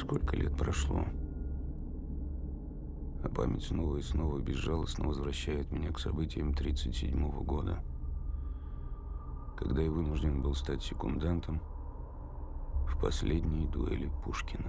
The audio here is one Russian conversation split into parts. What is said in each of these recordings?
Сколько лет прошло, а память снова и снова безжалостно возвращает меня к событиям 1937 года, когда я вынужден был стать секундантом в последней дуэли Пушкина.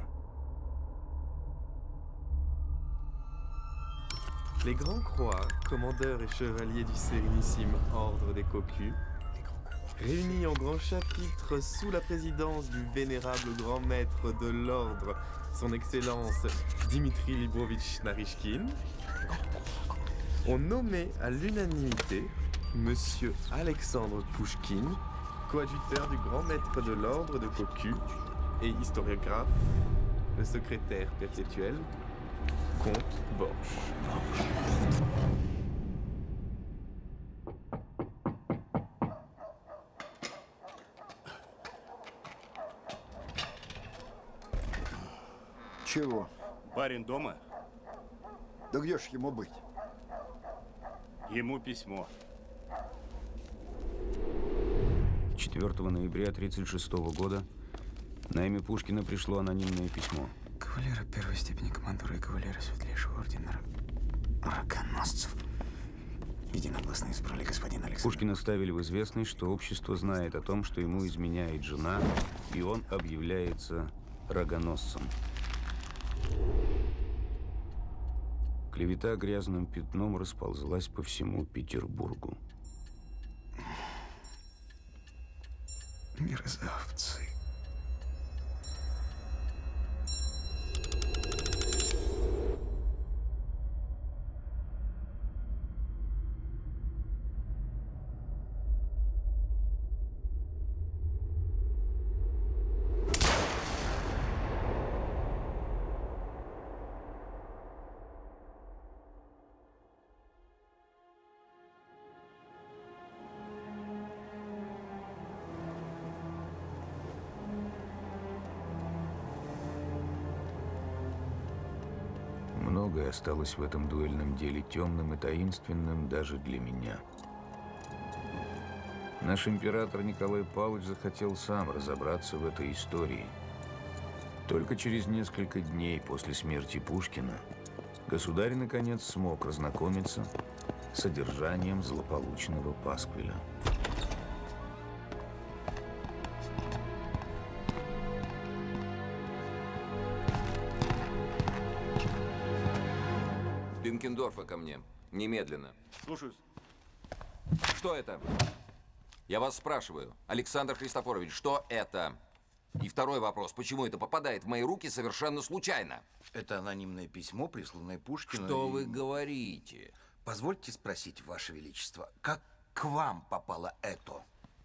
Les Grands Croix, commandeurs et chevaliers du Sérénissime Ordre des Cocus, réunis en grand chapitre sous la présidence du vénérable grand maître de l'ordre, son Excellence Dimitri Librovitch Narishkin, ont nommé à l'unanimité Monsieur Alexandre Pouchkine, coadjuteur du grand maître de l'ordre de Cocu et historiographe, le secrétaire perpétuel, comte Borch. Чего? Барин дома? Да где ж ему быть? Ему письмо. 4 ноября 1936 года на имя Пушкина пришло анонимное письмо. Кавалера первой степени командора и кавалера светлейшего ордена рогоносцев. Единогласно избрали господина Александра. Пушкина ставили в известность, что общество знает о том, что ему изменяет жена, и он объявляется рогоносцем. Клевета грязным пятном расползлась по всему Петербургу. Мерзавцы. Многое осталось в этом дуэльном деле темным и таинственным даже для меня. Наш император Николай Павлович захотел сам разобраться в этой истории. Только через несколько дней после смерти Пушкина государь наконец смог разнакомиться с содержанием злополучного пасквиля. Бенкендорфа ко мне. Немедленно. Слушаюсь. Что это? Я вас спрашиваю. Александр Христофорович, что это? И второй вопрос. Почему это попадает в мои руки совершенно случайно? Это анонимное письмо, присланное Пушкину. Что вы говорите? Позвольте спросить, Ваше Величество, как к вам попало это?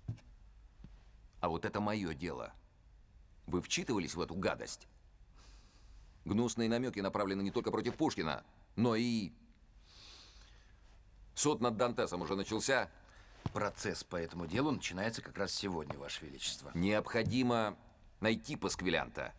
А вот это мое дело. Вы вчитывались в эту гадость? Гнусные намеки направлены не только против Пушкина, но и... Суд над Дантесом уже начался? Процесс по этому делу начинается как раз сегодня, Ваше Величество. Необходимо найти пасквилянта.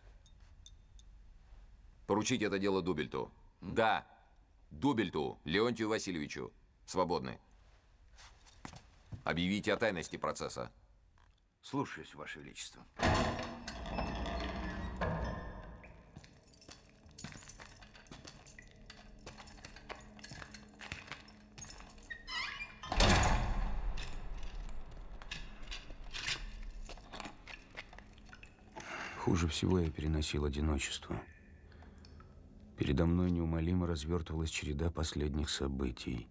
Поручить это дело Дубельту. Да, Дубельту, Леонтию Васильевичу. Свободны. Объявите о тайности процесса. Слушаюсь, Ваше Величество. Хуже всего я переносил одиночество. Передо мной неумолимо развертывалась череда последних событий.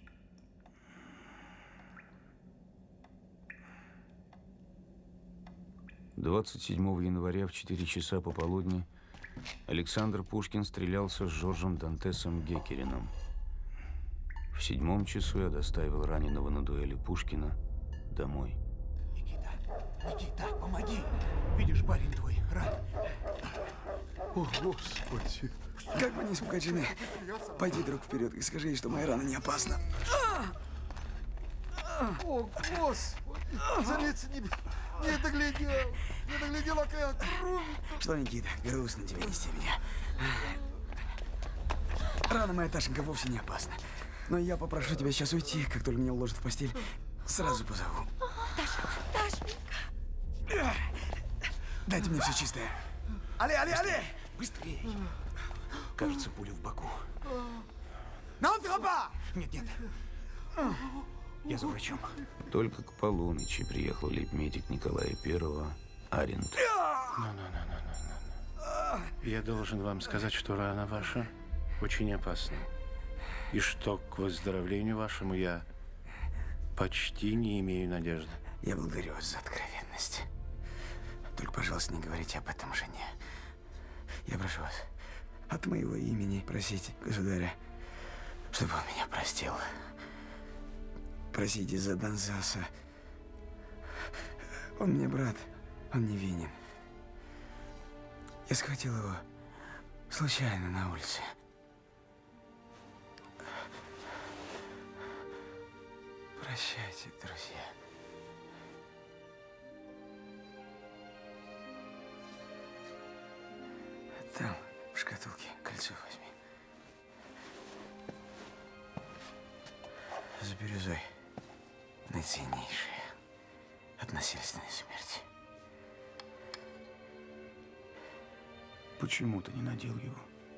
«27 января в 4 часа пополудни Александр Пушкин стрелялся с Жоржем Дантесом Геккерином. В 7 часу я доставил раненого на дуэли Пушкина домой». Никита, помоги! Видишь, барин твой рад. О, Господи! Как бы не испугать жены. Пойди, друг, вперед и скажи ей, что моя рана не опасна. О, Господи! Царица не доглядела, какая кровь! Что, Никита, грустно тебе нести меня. Рана моя, Ташенька, вовсе не опасна. Но я попрошу тебя сейчас уйти, как только меня уложат в постель. Сразу позову. Ташенька. Дайте мне все чистое. Але! Быстрее! Кажется, пуля в боку. Нет, нет. Я за врачом. Только к полуночи приехал лейб-медик Николая I, Арент. Я должен вам сказать, что рана ваша очень опасна. И что к выздоровлению вашему я почти не имею надежды. Я благодарю вас за откровенность. Только, пожалуйста, не говорите об этом жене. Я прошу вас, от моего имени просите государя, чтобы он меня простил. Просите за Донзаса. Он мне брат, он невинен. Я схватил его случайно на улице. Прощайте, друзья. Там, в шкатулке, кольцо возьми. За бирюзой наиценнейшее от насильственной смерти. Почему ты не надел его?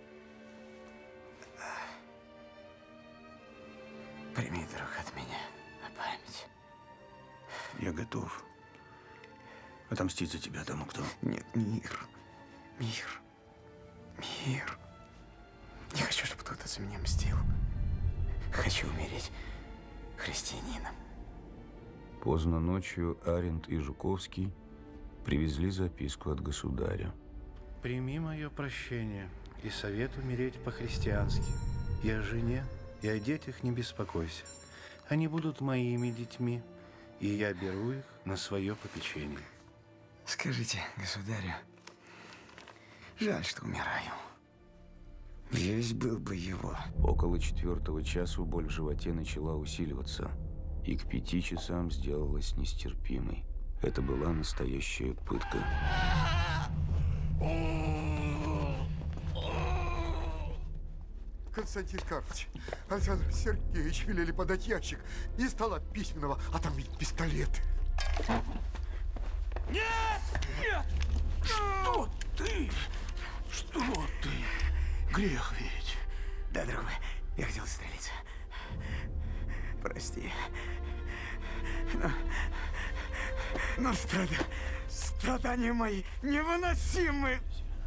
Прими, друг, от меня на память. Я готов отомстить за тебя тому, кто... Нет, мир. Мир. Мир. Не хочу, чтобы кто-то за меня мстил. Хочу умереть христианином. Поздно ночью Арент и Жуковский привезли записку от государя. Прими мое прощение и совет умереть по-христиански. И о жене, и о детях не беспокойся. Они будут моими детьми, и я беру их на свое попечение. Скажите, государю, жаль, что умираю. Я весь был бы его. Около 4 часу боль в животе начала усиливаться, и к 5 часам сделалась нестерпимой. Это была настоящая пытка. Константин Карлович, Александр Сергеевич велели подать ящик. Не стало письменного, а там ведь пистолет. Нет! Нет! Что ты? Что ты? Грех ведь. Да, друг мой, я хотел застрелиться. Прости. Но страдания мои невыносимы.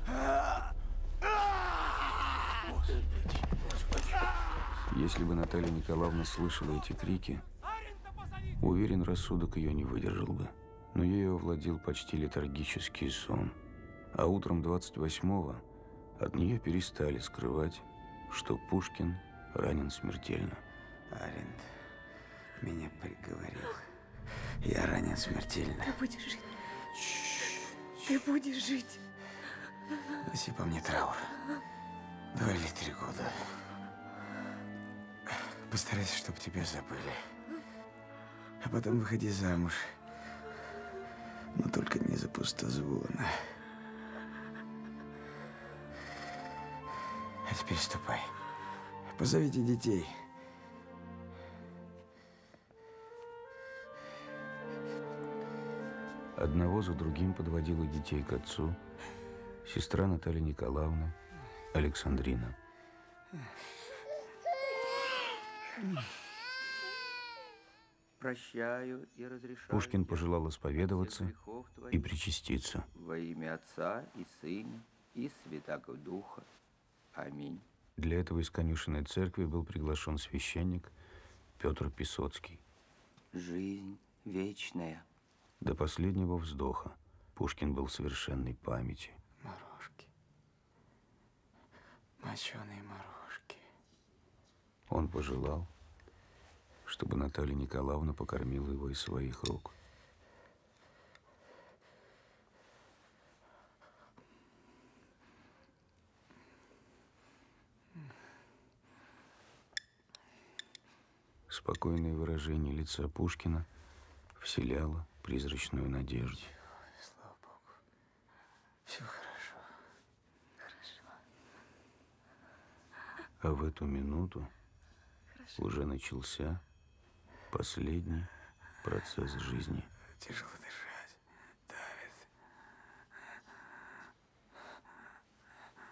Если бы Наталья Николаевна слышала эти крики, уверен, рассудок ее не выдержал бы. Но ею овладел почти летаргический сон. А утром 28-го от нее перестали скрывать, что Пушкин ранен смертельно. Арент меня приговорил. Я ранен смертельно. Ты будешь жить. Ты будешь жить. Носи по мне траур. 2 или 3 года. Постарайся, чтобы тебя забыли. А потом выходи замуж. Но только не за пустозвона. А теперь ступай. Позовите детей. Одного за другим подводила детей к отцу сестра Наталья Николаевна, Александрина. Прощаю и разрешаю. Пушкин пожелал исповедоваться и причаститься. Во имя Отца и Сына и Святаго Духа. Аминь. Для этого из конюшенной церкви был приглашен священник Петр Писоцкий. Жизнь вечная. До последнего вздоха Пушкин был в совершенной памяти. Морожки. Моченые морожки. Он пожелал, чтобы Наталья Николаевна покормила его из своих рук. Спокойное выражение лица Пушкина вселяло призрачную надежду. Слава Богу. Все хорошо. Хорошо. А в эту минуту уже начался последний процесс жизни. Тяжело дышать. Давит.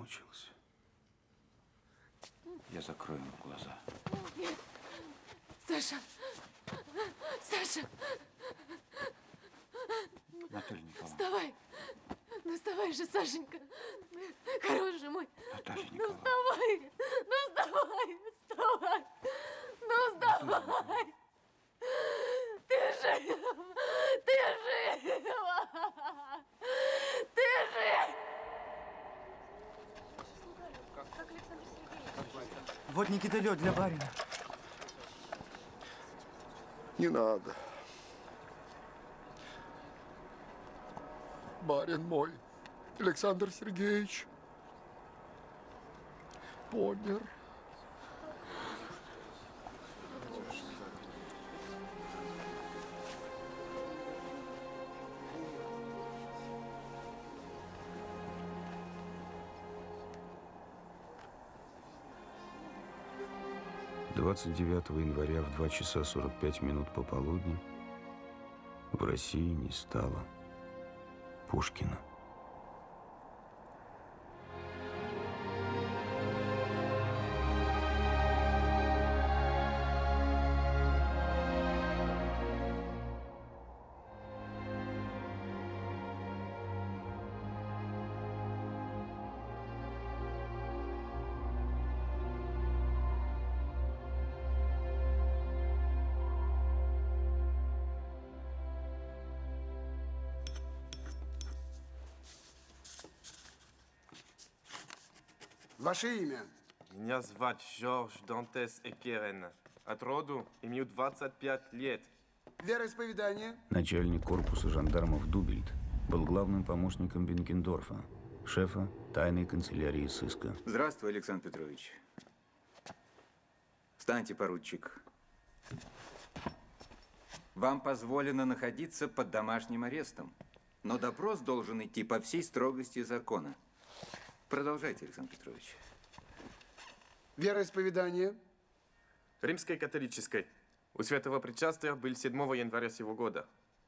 замучился. Я закрою ему глаза. Нет. Саша! Саша! Наталья Николаевна. Вставай! Ну вставай же, Сашенька! Хороший мой! Наталья Ну Николаевна. вставай! Ну вставай! Вставай! Ну вставай! Ты жив! Ты жива! Ты жив! Вот Никита лед для барина. Не надо. Барин мой, Александр Сергеевич, помер. «29 января в 2 часа 45 минут пополудни в России не стало Пушкина». Ваше имя? Меня звать Жорж Дантес Экерен. От роду имею 25 лет. Вероисповедание? Начальник корпуса жандармов Дубельт был главным помощником Бенкендорфа, шефа тайной канцелярии сыска. Здравствуй, Александр Петрович. Встаньте, поручик. Вам позволено находиться под домашним арестом, но допрос должен идти по всей строгости закона. Продолжайте, Александр Петрович. Вероисповедание? Римской католической. У святого причастия был 7 января сего года.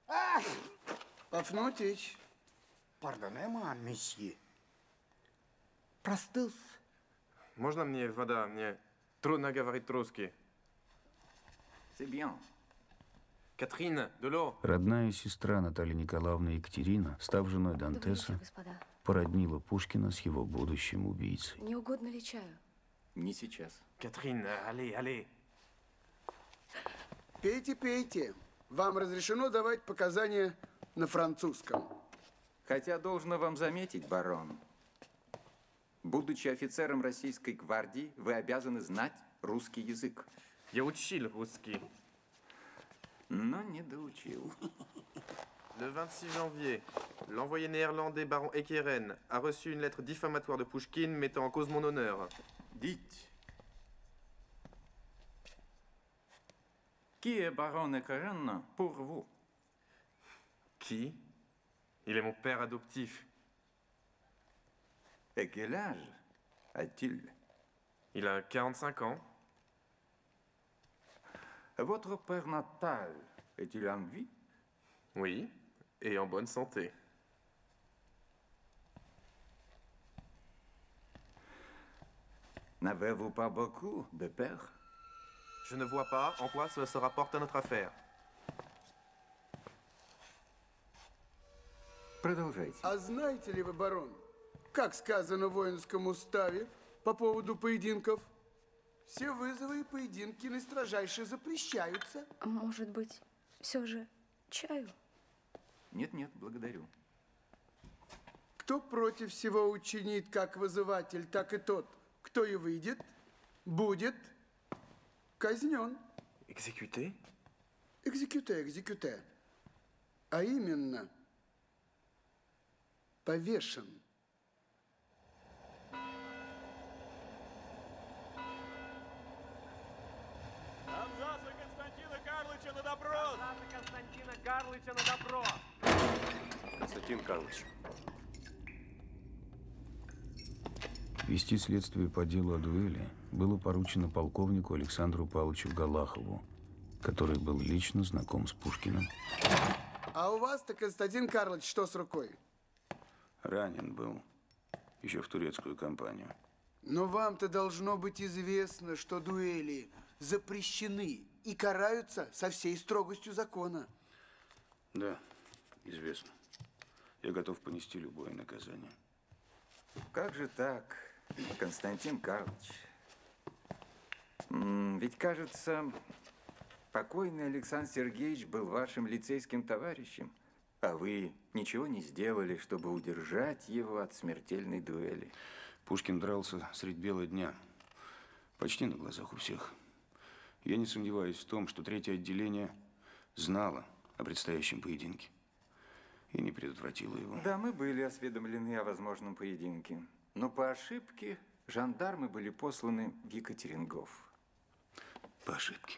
Пафнутич. Пардонема, месье. Простылся. Можно мне вода? Мне трудно говорить русский. C'est bien. Катрина, Дело. Родная сестра Натальи Николаевны Екатерина, став женой Дантеса, господа. породнила Пушкина с его будущим убийцей. Не угодно ли чаю? Не сейчас. Катрин, allez. Пейте, пейте. Вам разрешено давать показания на французском. Хотя должно вам заметить, барон, будучи офицером российской гвардии, вы обязаны знать русский язык. Я учил русский. Но не доучил. Le 26 janvier, l'envoyé néerlandais baron Ekeren a reçu une lettre diffamatoire de Pouchkine mettant en cause mon honneur. Dites. Qui est baron Ekeren pour vous? Qui? Il est mon père adoptif. Et quel âge a-t-il? Il a 45 ans. Votre père natal est-il en vie? Oui, et en bonne santé. N'avez-vous pas beaucoup de pères? Je ne vois pas en quoi cela se rapporte à notre affaire. Продолжайте. А знаете ли вы, барон, как сказано в воинском уставе по поводу поединков? Все вызовы и поединки наистрожайше запрещаются. Может быть, все же чаю? Нет, благодарю. Кто против всего учинит как вызыватель, так и тот, кто и выйдет, будет казнен. Exécuté? Экзекюте. А именно, повешен. Абзаца Константина Карлыча на допрос! Константина Карлыча на допрос! Константин Карлыч. Вести следствие по делу о дуэли было поручено полковнику Александру Павловичу Галахову, который был лично знаком с Пушкиным. А у вас-то, Константин Карлович, что с рукой? Ранен был. еще в турецкую кампанию. Но вам-то должно быть известно, что дуэли запрещены и караются со всей строгостью закона. Да, известно. Я готов понести любое наказание. Как же так, Константин Карлович? Ведь, кажется, покойный Александр Сергеевич был вашим лицейским товарищем, а вы ничего не сделали, чтобы удержать его от смертельной дуэли. Пушкин дрался средь бела дня, почти на глазах у всех. Я не сомневаюсь в том, что третье отделение знало о предстоящем поединке и не предотвратило его. Да, мы были осведомлены о возможном поединке, но по ошибке жандармы были посланы в Екатерингов. По ошибке.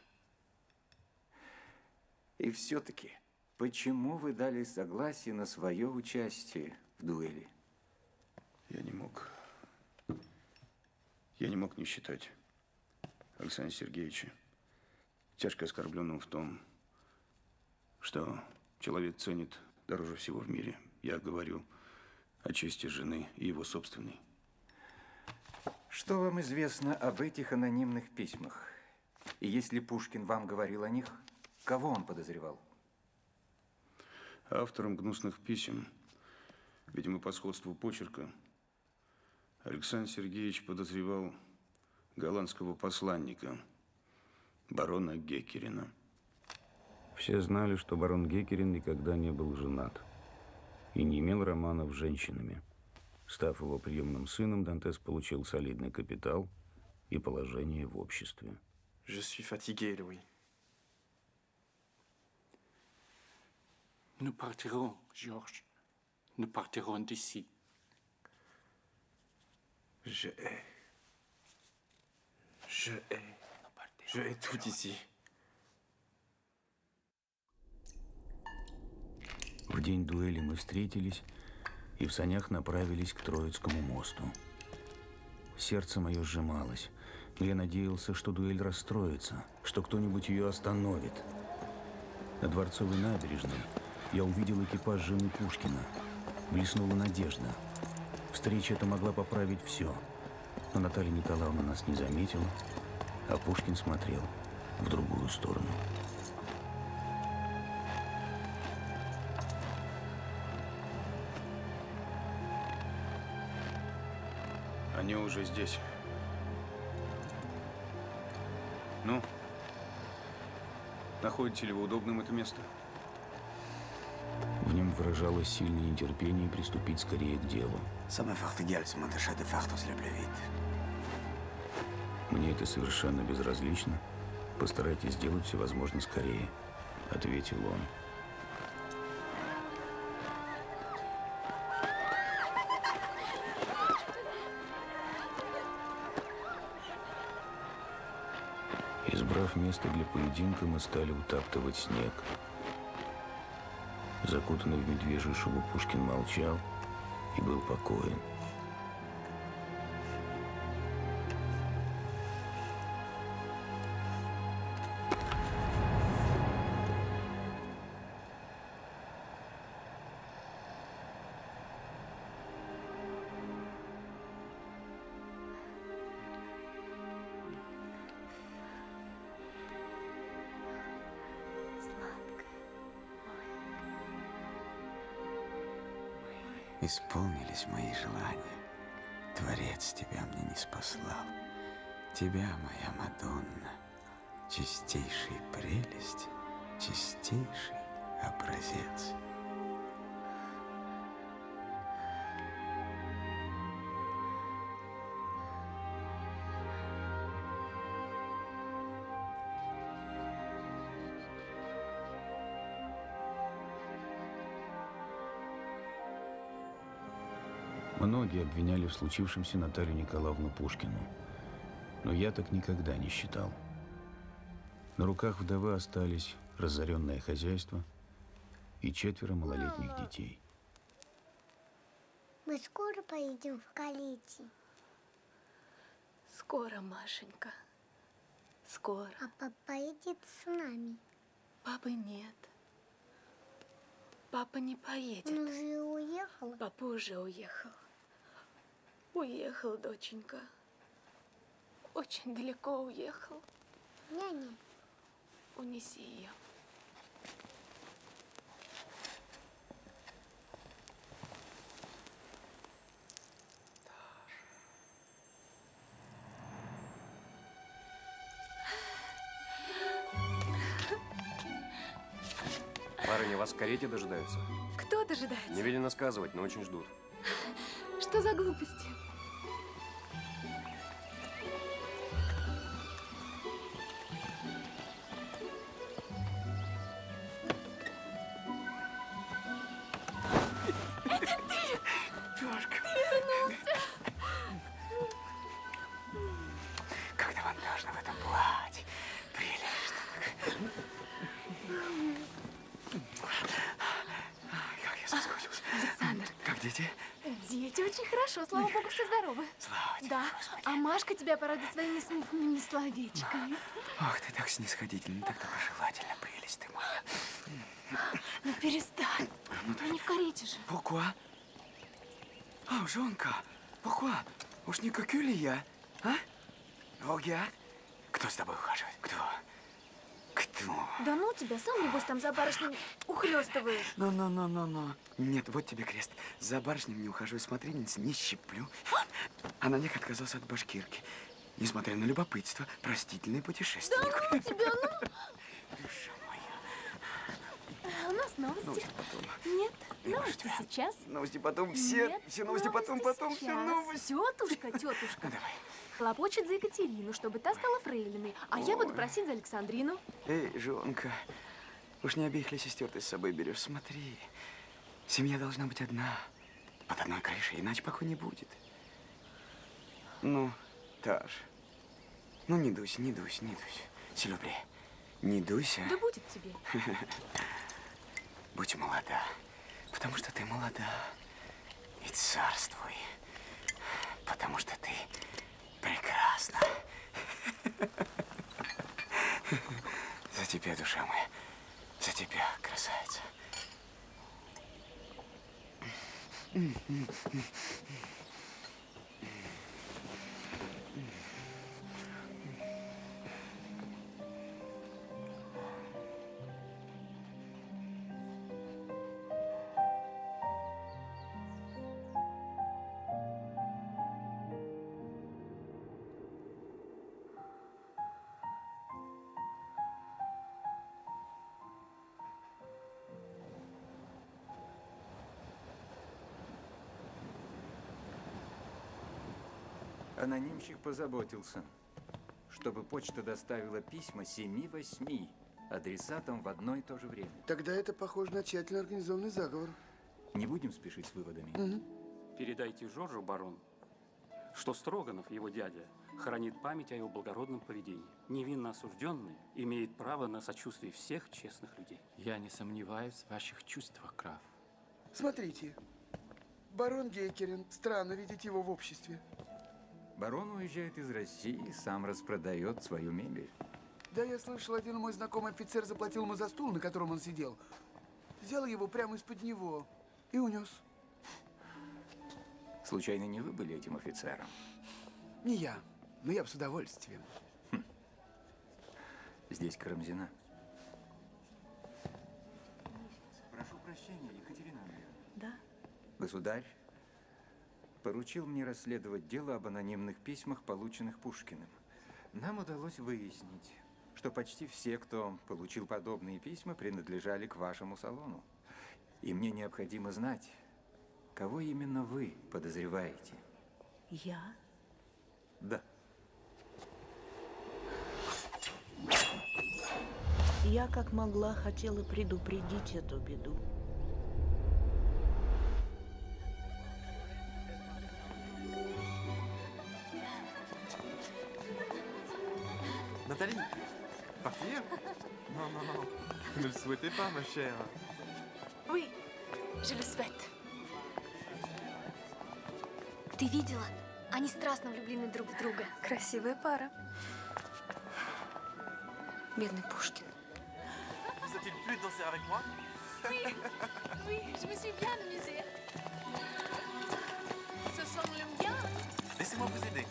И все-таки, почему вы дали согласие на свое участие в дуэли? Я не мог не считать Александра Сергеевича тяжко оскорбленным в том, что человек ценит дороже всего в мире. Я говорю о чести жены и его собственной. Что вам известно об этих анонимных письмах? И если Пушкин вам говорил о них, кого он подозревал? Автором гнусных писем, видимо, по сходству почерка, Александр Сергеевич подозревал голландского посланника, барона Геккерина. Все знали, что барон Геккерин никогда не был женат и не имел романов с женщинами. Став его приемным сыном, Дантес получил солидный капитал и положение в обществе. Je suis fatigué, Louis. Nous partirons, Georges. Nous partirons d'ici. Je hais tout ici. В день дуэли мы встретились и в санях направились к Троицкому мосту. Сердце мое сжималось, но я надеялся, что дуэль расстроится, что кто-нибудь ее остановит. На Дворцовой набережной я увидел экипаж жены Пушкина. Блеснула надежда. Встреча эта могла поправить все. Но Наталья Николаевна нас не заметила, а Пушкин смотрел в другую сторону. Они уже здесь. Ну, находите ли вы удобным это место? В нем выражалось сильное нетерпение приступить скорее к делу. Мне это совершенно безразлично. Постарайтесь сделать все возможно скорее, ответил он. Избрав место для поединка, мы стали утаптывать снег. Закутанный в медвежью шубу Пушкин молчал и был покоен. Исполнились мои желания. Творец тебя мне не спаслал. Тебя, моя Мадонна, чистейшая прелесть, чистейший образец. Многие обвиняли в случившемся Наталью Николаевну Пушкину, но я так никогда не считал. На руках вдовы остались разоренное хозяйство и 4 малолетних детей. Мы скоро поедем в Калите? Скоро, Машенька. Скоро. А папа поедет с нами? Папы нет. Папа не поедет. Он уже уехал? Папа уже уехал. Уехал, доченька. Очень далеко уехал. Няня. Унеси ее. Барыня, вас в карете дожидаются? Кто дожидается? Не велено сказывать, но очень ждут. Что за глупости? Это ты! Пёшка. Ты вернулся! Как давантажно в этом платье. Прелестно. Как я соскучился. Александр. Как дети? Дети очень хорошо, слава богу, все здоровы. Слава тебе, Да, Господи. а Машка тебя порадует своими смешными словечками. Ох, ты так снисходительна, так доброжелательна, прелесть ты моя. Ну перестань. Ну не в карете же. Pourquoi? Oh, Жонка, pourquoi? Уж не кокю ли я, а? Regarde. Кто с тобой ухаживает? Кто? Кто? Да ну тебя, сам небось там за барышней ухлёстываешь. Ну. Нет, вот тебе крест. За барышней не ухожу, смотрительниц не щиплю. А на них отказался от башкирки. Несмотря на любопытство, простительный путешественник. Да ну тебя, ну! Душа моя. У нас новости. Новости потом. Нет, Я новости прошу тебя. сейчас. Новости потом, все Нет, новости потом, все сейчас. новости. Тетушка. Ну, давай. Хлопочет за Екатерину, чтобы та стала фрейлиной, а я буду просить за Александрину. Эй, Жонка, уж не обеих ли сестер ты с собой берешь? Смотри, семья должна быть одна, под одной крышей, иначе покоя не будет. Ну, Таш, ну не дуйся, Силюбре, не дуйся. Да будет тебе. Будь молода, потому что ты молода, и царствуй, потому что ты прекрасна. За тебя, душа моя, за тебя, красавица. Анонимщик позаботился, чтобы почта доставила письма 7-8 адресатам в одно и то же время. Тогда это похоже на тщательно организованный заговор. Не будем спешить с выводами. Передайте Жоржу, барон, что Строганов, его дядя, хранит память о его благородном поведении. Невинно осужденный имеет право на сочувствие всех честных людей. Я не сомневаюсь в ваших чувствах, граф. Смотрите, барон Гейкерин. Странно видеть его в обществе. Барон уезжает из России, сам распродает свою мебель. Да, я слышал, один мой знакомый офицер заплатил ему за стул, на котором он сидел. Взял его прямо из-под него и унес. Случайно не вы были этим офицером? Не я, но я бы с удовольствием. Здесь Карамзина. Прошу прощения, Екатерина Андреевна. Да. Государь поручил мне расследовать дело об анонимных письмах, полученных Пушкиным. Нам удалось выяснить, что почти все, кто получил подобные письма, принадлежали к вашему салону. И мне необходимо знать, кого именно вы подозреваете. Я? Да. Я, как могла, хотела предупредить эту беду. Nathalie, partir? Non. Vous ne le souhaitez pas, ma chère. Oui, je le souhaite. Ты видела? Они страстно влюблены друг в друга. Красивая пара. Бедный Пушкин. Vous a-t-il plu de danser avec moi? Oui, je me suis bien amusée. Ça semble bien. Laissez-moi vous aider.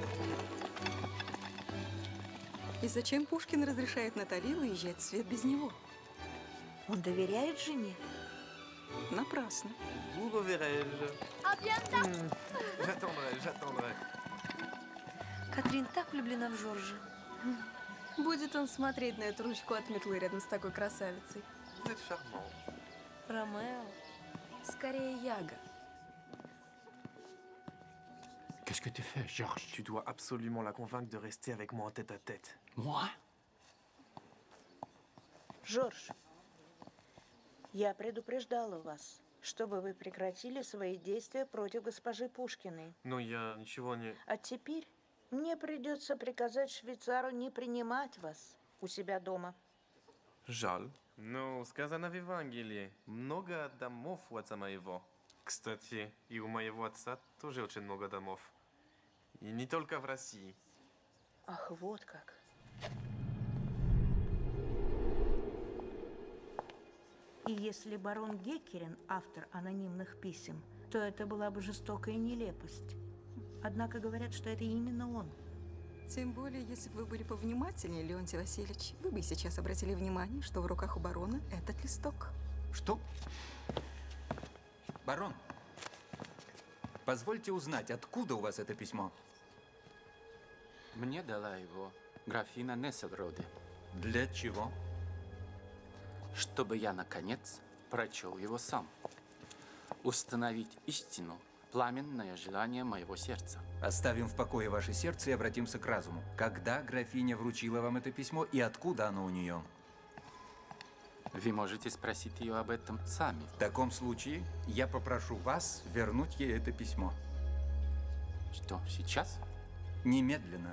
И зачем Пушкин разрешает Натали уезжать в свет без него? Он доверяет жене? Напрасно. Vous reverrai-je? А bientôt! J'attendrai. Катрин так влюблена в Жоржа. Будет он смотреть на эту ручку от метлы рядом с такой красавицей. Vous êtes charmant. Ромео. Скорее Яга. Qu'est-ce que tu fais, Georges? Tu dois absolument la convaincre de rester avec moi en tête-à-tête. Moi? Жорж, я предупреждала вас, чтобы вы прекратили свои действия против госпожи Пушкиной. Но я ничего не... А теперь мне придется приказать швейцару не принимать вас у себя дома. Жаль. Но сказано в Евангелии. Много домов у отца моего. Кстати, и у моего отца тоже очень много домов. И не только в России. Ах, вот как. И если барон Геккерин автор анонимных писем, то это была бы жестокая нелепость. Однако говорят, что это именно он. Тем более, если бы вы были повнимательнее, Леонтий Васильевич, вы бы сейчас обратили внимание, что в руках у барона этот листок. Что? Барон, позвольте узнать, откуда у вас это письмо? Мне дала его графиня Несселроде. Для чего? Чтобы я, наконец, прочел его сам. Установить истину, пламенное желание моего сердца. Оставим в покое ваше сердце и обратимся к разуму. Когда графиня вручила вам это письмо и откуда оно у нее? Вы можете спросить ее об этом сами. В таком случае я попрошу вас вернуть ей это письмо. Что, сейчас? Немедленно.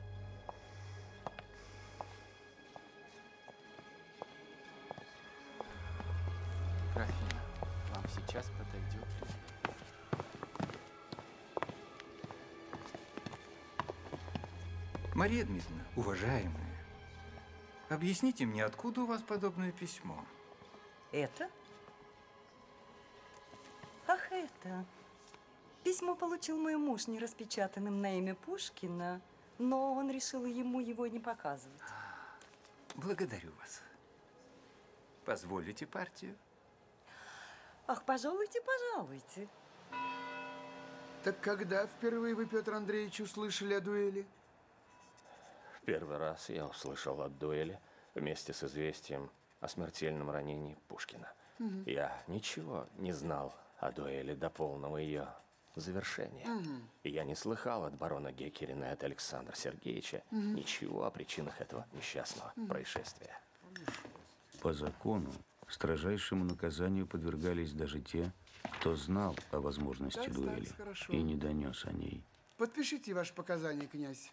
Графиня, вам сейчас подойдет. Мария Дмитриевна, уважаемая, объясните мне, откуда у вас подобное письмо? Это? Ах, это. Письмо получил мой муж нераспечатанным на имя Пушкина, но он решил ему его не показывать. Благодарю вас. Позволите партию? Ах, пожалуйте, пожалуйте. Так когда впервые вы, Петр Андреевич, услышали о дуэли? В первый раз я услышал о дуэли вместе с известием о смертельном ранении Пушкина. Мгм. Я ничего не знал о дуэли до полного ее завершения. Мгм. И я не слыхал от барона Геккерина и от Александра Сергеевича Мгм. ничего о причинах этого несчастного Мгм. происшествия. По закону, строжайшему наказанию подвергались даже те, кто знал о возможности Так, дуэли так, хорошо. и не донес о ней. Подпишите ваши показания, князь.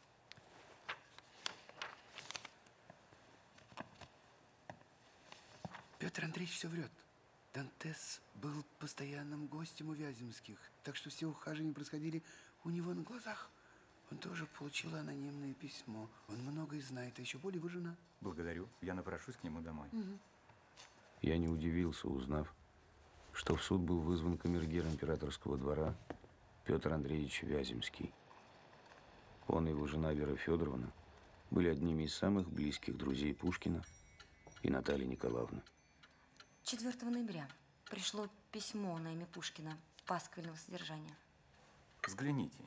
Петр Андреевич все врет. Дантес был постоянным гостем у Вяземских, так что все ухаживания происходили у него на глазах. Он тоже получил анонимное письмо. Он многое знает, а еще более вы жена. Благодарю. Я напрошусь к нему домой. Мгм. Я не удивился, узнав, что в суд был вызван камергер императорского двора Петр Андреевич Вяземский. Он и его жена Вера Федоровна были одними из самых близких друзей Пушкина и Натальи Николаевны. 4 ноября пришло письмо на имя Пушкина пасквильного содержания. Взгляните.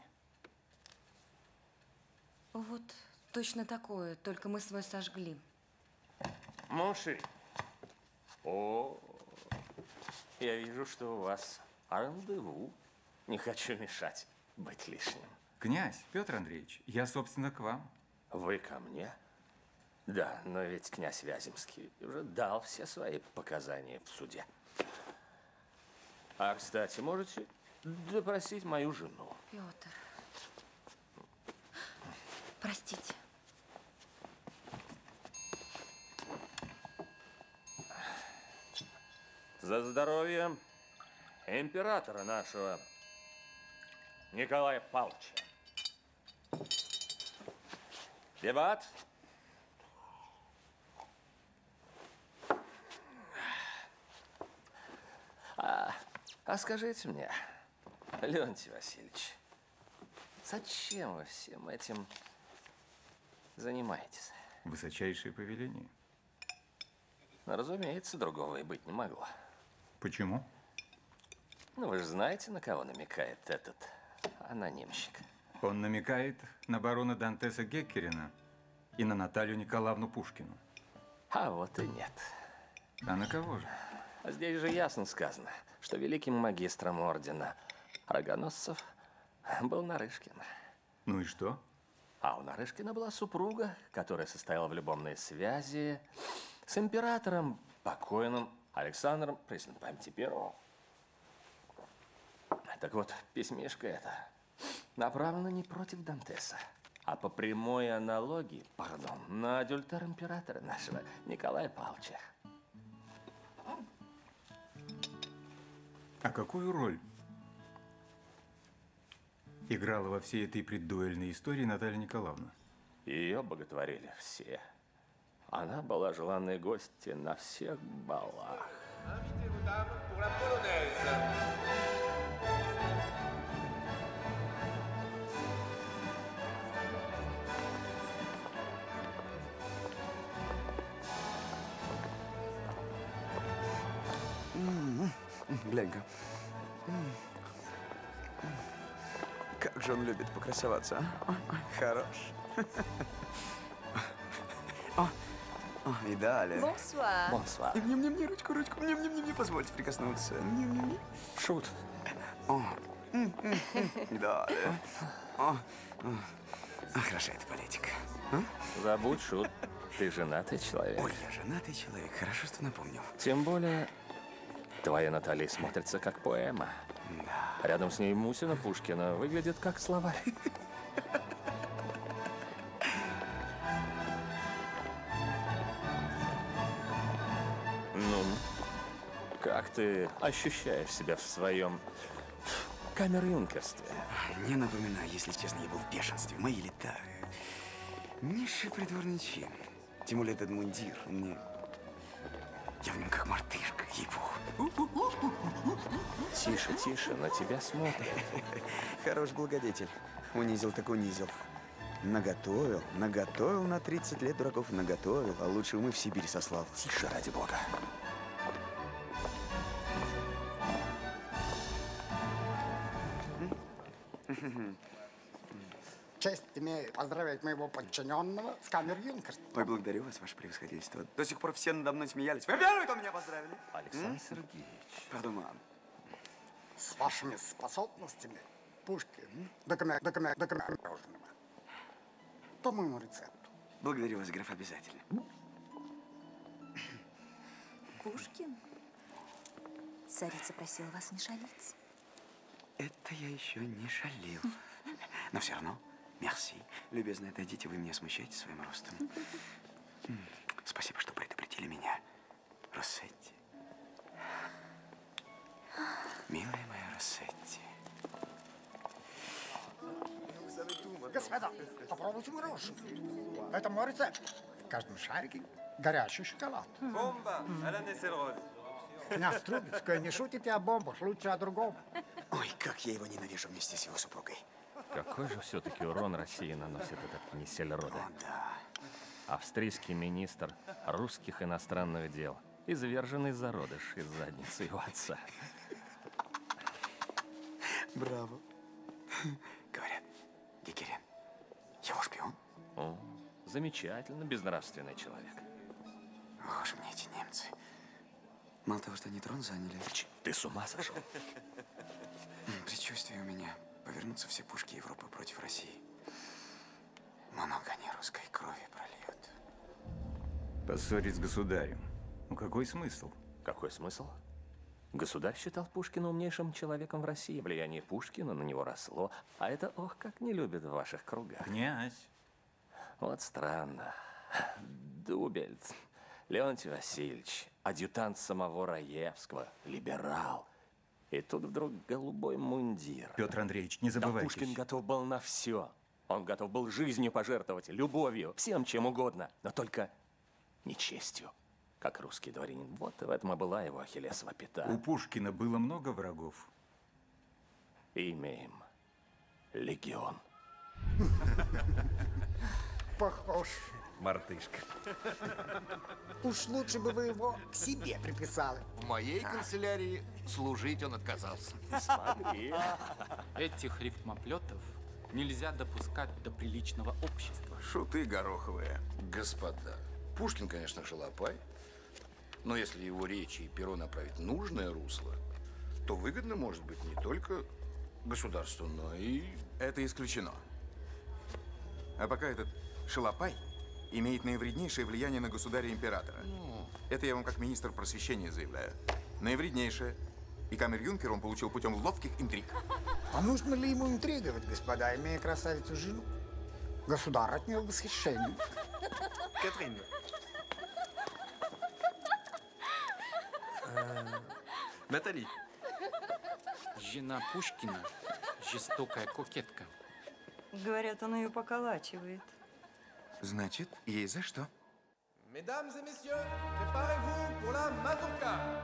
Вот точно такое, только мы свой сожгли. Моншери. О, я вижу, что у вас рандеву. Не хочу мешать быть лишним. Князь, Петр Андреевич, я, собственно, к вам. Вы ко мне? Да, но ведь князь Вяземский уже дал все свои показания в суде. А, кстати, можете допросить мою жену. Петр, простите. За здоровье императора нашего Николая Павловича. Дебат. А скажите мне, Леонтий Васильевич, Зачем вы всем этим занимаетесь? Высочайшее повеление. Ну, разумеется, другого и быть не могло. Почему? Ну, вы же знаете, на кого намекает этот анонимщик. Он намекает на барона Дантеса Геккерина и на Наталью Николаевну Пушкину. А вот и нет. А на кого же? А здесь же ясно сказано, что великим магистром ордена рогоносцев был Нарышкин. Ну и что? А у Нарышкина была супруга, которая состояла в любовной связи с императором, покойным Александром, преснной памяти первого. Так вот, письмишко это направлено не против Дантеса, а по прямой аналогии, на адюльтер императора нашего Николая Павловича. А какую роль играла во всей этой преддуэльной истории Наталья Николаевна? Ее боготворили все. Она была желанной гостьей на всех балах. Глянь-ка. Как же он любит покрасоваться, а? Хорош. И далее. Бонсуар. Бонсуар. Мне ручку. Мне позвольте прикоснуться. Шут. Далее. Хороша эта политика. Забудь, Шут. Ты женатый человек. Ой, я женатый человек. Хорошо, что напомнил. Тем более, твоя Наталья смотрится как поэма. Да. Рядом с ней Мусина Пушкина выглядит как словарь. Ну, как ты ощущаешь себя в своем камер-юнкерстве? Не напоминаю, если честно, я был в бешенстве. Мои лета. Низший придворный чин. Тем более этот мундир. Я в нем как мартышка, ей-богу. Тише, тише, на тебя смотрят. Хорош благодетель. Унизил так унизил. Наготовил на 30 лет дураков наготовил, а лучше умы в Сибирь сослал. Тише, ради бога. Честь имею поздравить моего подчиненного с камер-юнкерством. Ой, благодарю вас, ваше превосходительство. До сих пор все надо мной смеялись. Вы первый, кто меня поздравили? Александр Сергеевич. Пардон, мам. С вашими способностями Пушкин документ мороженого. По моему рецепту. Благодарю вас, граф, обязательно. Пушкин? Царица просила вас не шалить. Это я еще не шалил. Но все равно, мерси. Любезно отойдите, вы меня смущаете своим ростом. Спасибо, что предупредили меня, Россетти. Милая моя Россетти. Господа, попробуйте мороженое. Это мой рецепт. В каждом шарике горячий шоколад. Бомба, Князь Трубецкой, не шутите о бомбах, лучше о другом. Ой, как я его ненавижу вместе с его супругой. Какой же все-таки урон России наносит этот Несельроде? О, да. Австрийский министр русских иностранных дел. Изверженный зародыш из задницы его отца. Браво. Говорят, Геккерин, его шпион? О, замечательно безнравственный человек. Ох уж мне эти немцы. Мало того, что они трон заняли. Ты с ума сошел? Предчувствие у меня. Повернутся все пушки Европы против России. Много они русской крови прольют. Поссорить с государем. Ну какой смысл? Какой смысл? Государь считал Пушкина умнейшим человеком в России. Влияние Пушкина на него росло. А это, ох, как не любят в ваших кругах. Князь. Вот странно. Дубельц, Леонтий Васильевич, адъютант самого Раевского, либерал. И тут вдруг голубой мундир. Петр Андреевич, не забывайтесь. Да Пушкин готов был на все. Он готов был жизнью пожертвовать, любовью, всем чем угодно, но только не честью, как русский дворянин. Вот в этом и была его ахиллесова пята. У Пушкина было много врагов. И имеем легион. Похож. Мартышка. Уж лучше бы вы его к себе приписали. В моей канцелярии служить он отказался. Смотри. Этих рифмоплетов нельзя допускать до приличного общества. Шуты гороховые. Господа, Пушкин, конечно, шалопай, но если его речи и перо направить в нужное русло, то выгодно может быть не только государству, но и... Это исключено. А пока этот шалопай имеет наивреднейшее влияние на государя-императора. Это я вам как министр просвещения заявляю. Наивреднейшее. И камер-юнкер он получил путем ловких интриг. А нужно ли ему интриговать, господа, имея красавицу жену? Государь от нее в восхищении. Катрин. Натали. Жена Пушкина – жестокая кокетка. Говорят, он ее поколачивает. Значит, ей за что? Mesdames et messieurs, préparez-vous pour la mazurka.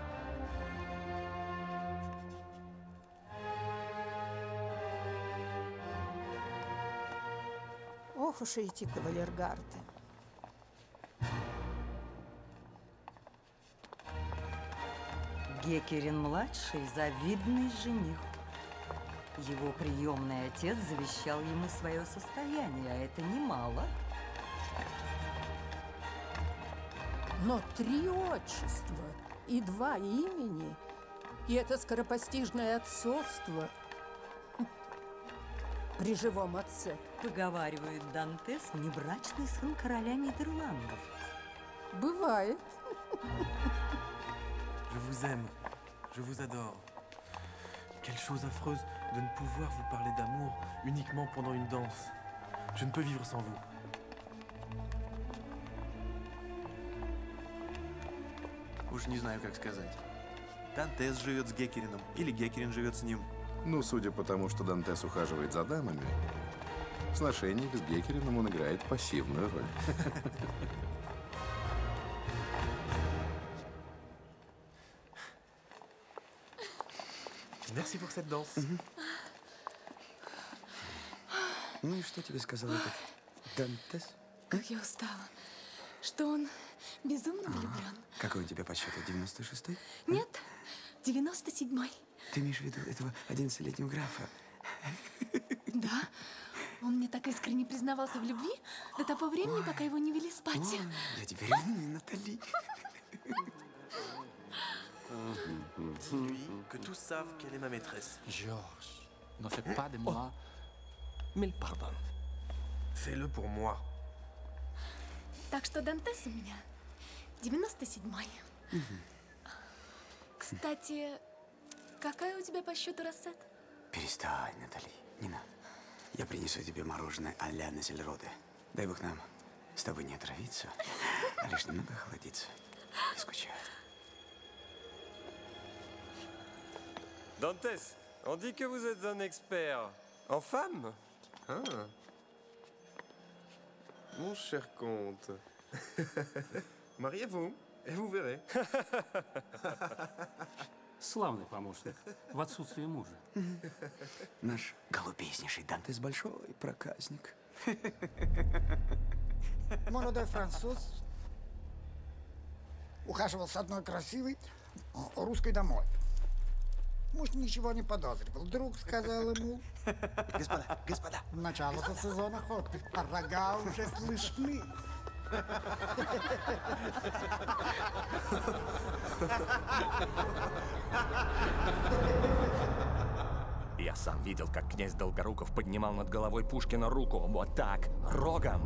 Ох уж эти кавалергарды. Геккерин-младший – завидный жених. Его приемный отец завещал ему свое состояние, а это немало. Но 3 отчества и 2 имени, и это скоропостижное отцовство при живом отце. Поговаривают, Дантес – внебрачный сын короля Нидерландов. Бывает. Je vous aime, je vous adore. Quelle chose affreuse de ne pouvoir vous parler d'amour uniquement pendant une danse. Je ne peux vivre sans vous. Уж не знаю, как сказать. Дантес живет с Геккерином, или Геккерин живет с ним. Ну, судя по тому, что Дантес ухаживает за дамами, в сношениях с Геккерином он играет пассивную роль. Merci pour cette danse. Ну и что тебе сказал этот Дантес? Как я устала. Что он безумно влюблен. Какой он тебе по счету? 96-й? Нет, 97-й. Ты имеешь в виду этого 11-летнего графа? Да. Он мне так искренне признавался в любви до того времени, пока его не вели спать. Я тебе ревную, Натали. Nuit, que tous savent qu'elle est ma maîtresse. Georges, ne fais pas de moi mille pardons. Fais-le pour moi. Так что Дантес у меня 97-й. Кстати, какая у тебя по счету Рассет? Перестань, Натали, не надо. Я принесу тебе мороженое а-ля Незельроде. Дай бог нам с тобой не отравиться, а лишь немного охладиться. Не скучай. Dantès, on dit que vous êtes un expert en femmes. Hein? Mon cher comte. Mariez-vous et vous verrez. Славный помощник в отсутствие мужа. Наш голубезнейший Дантес большой проказник. Молодой француз ухаживал с одной красивой русской домой. Муж ничего не подозревал. Друг сказал ему... Господа. Начало-то сезона охоты, а рога уже слышны. Я сам видел, как князь Долгоруков поднимал над головой Пушкина руку. Вот так, рогом.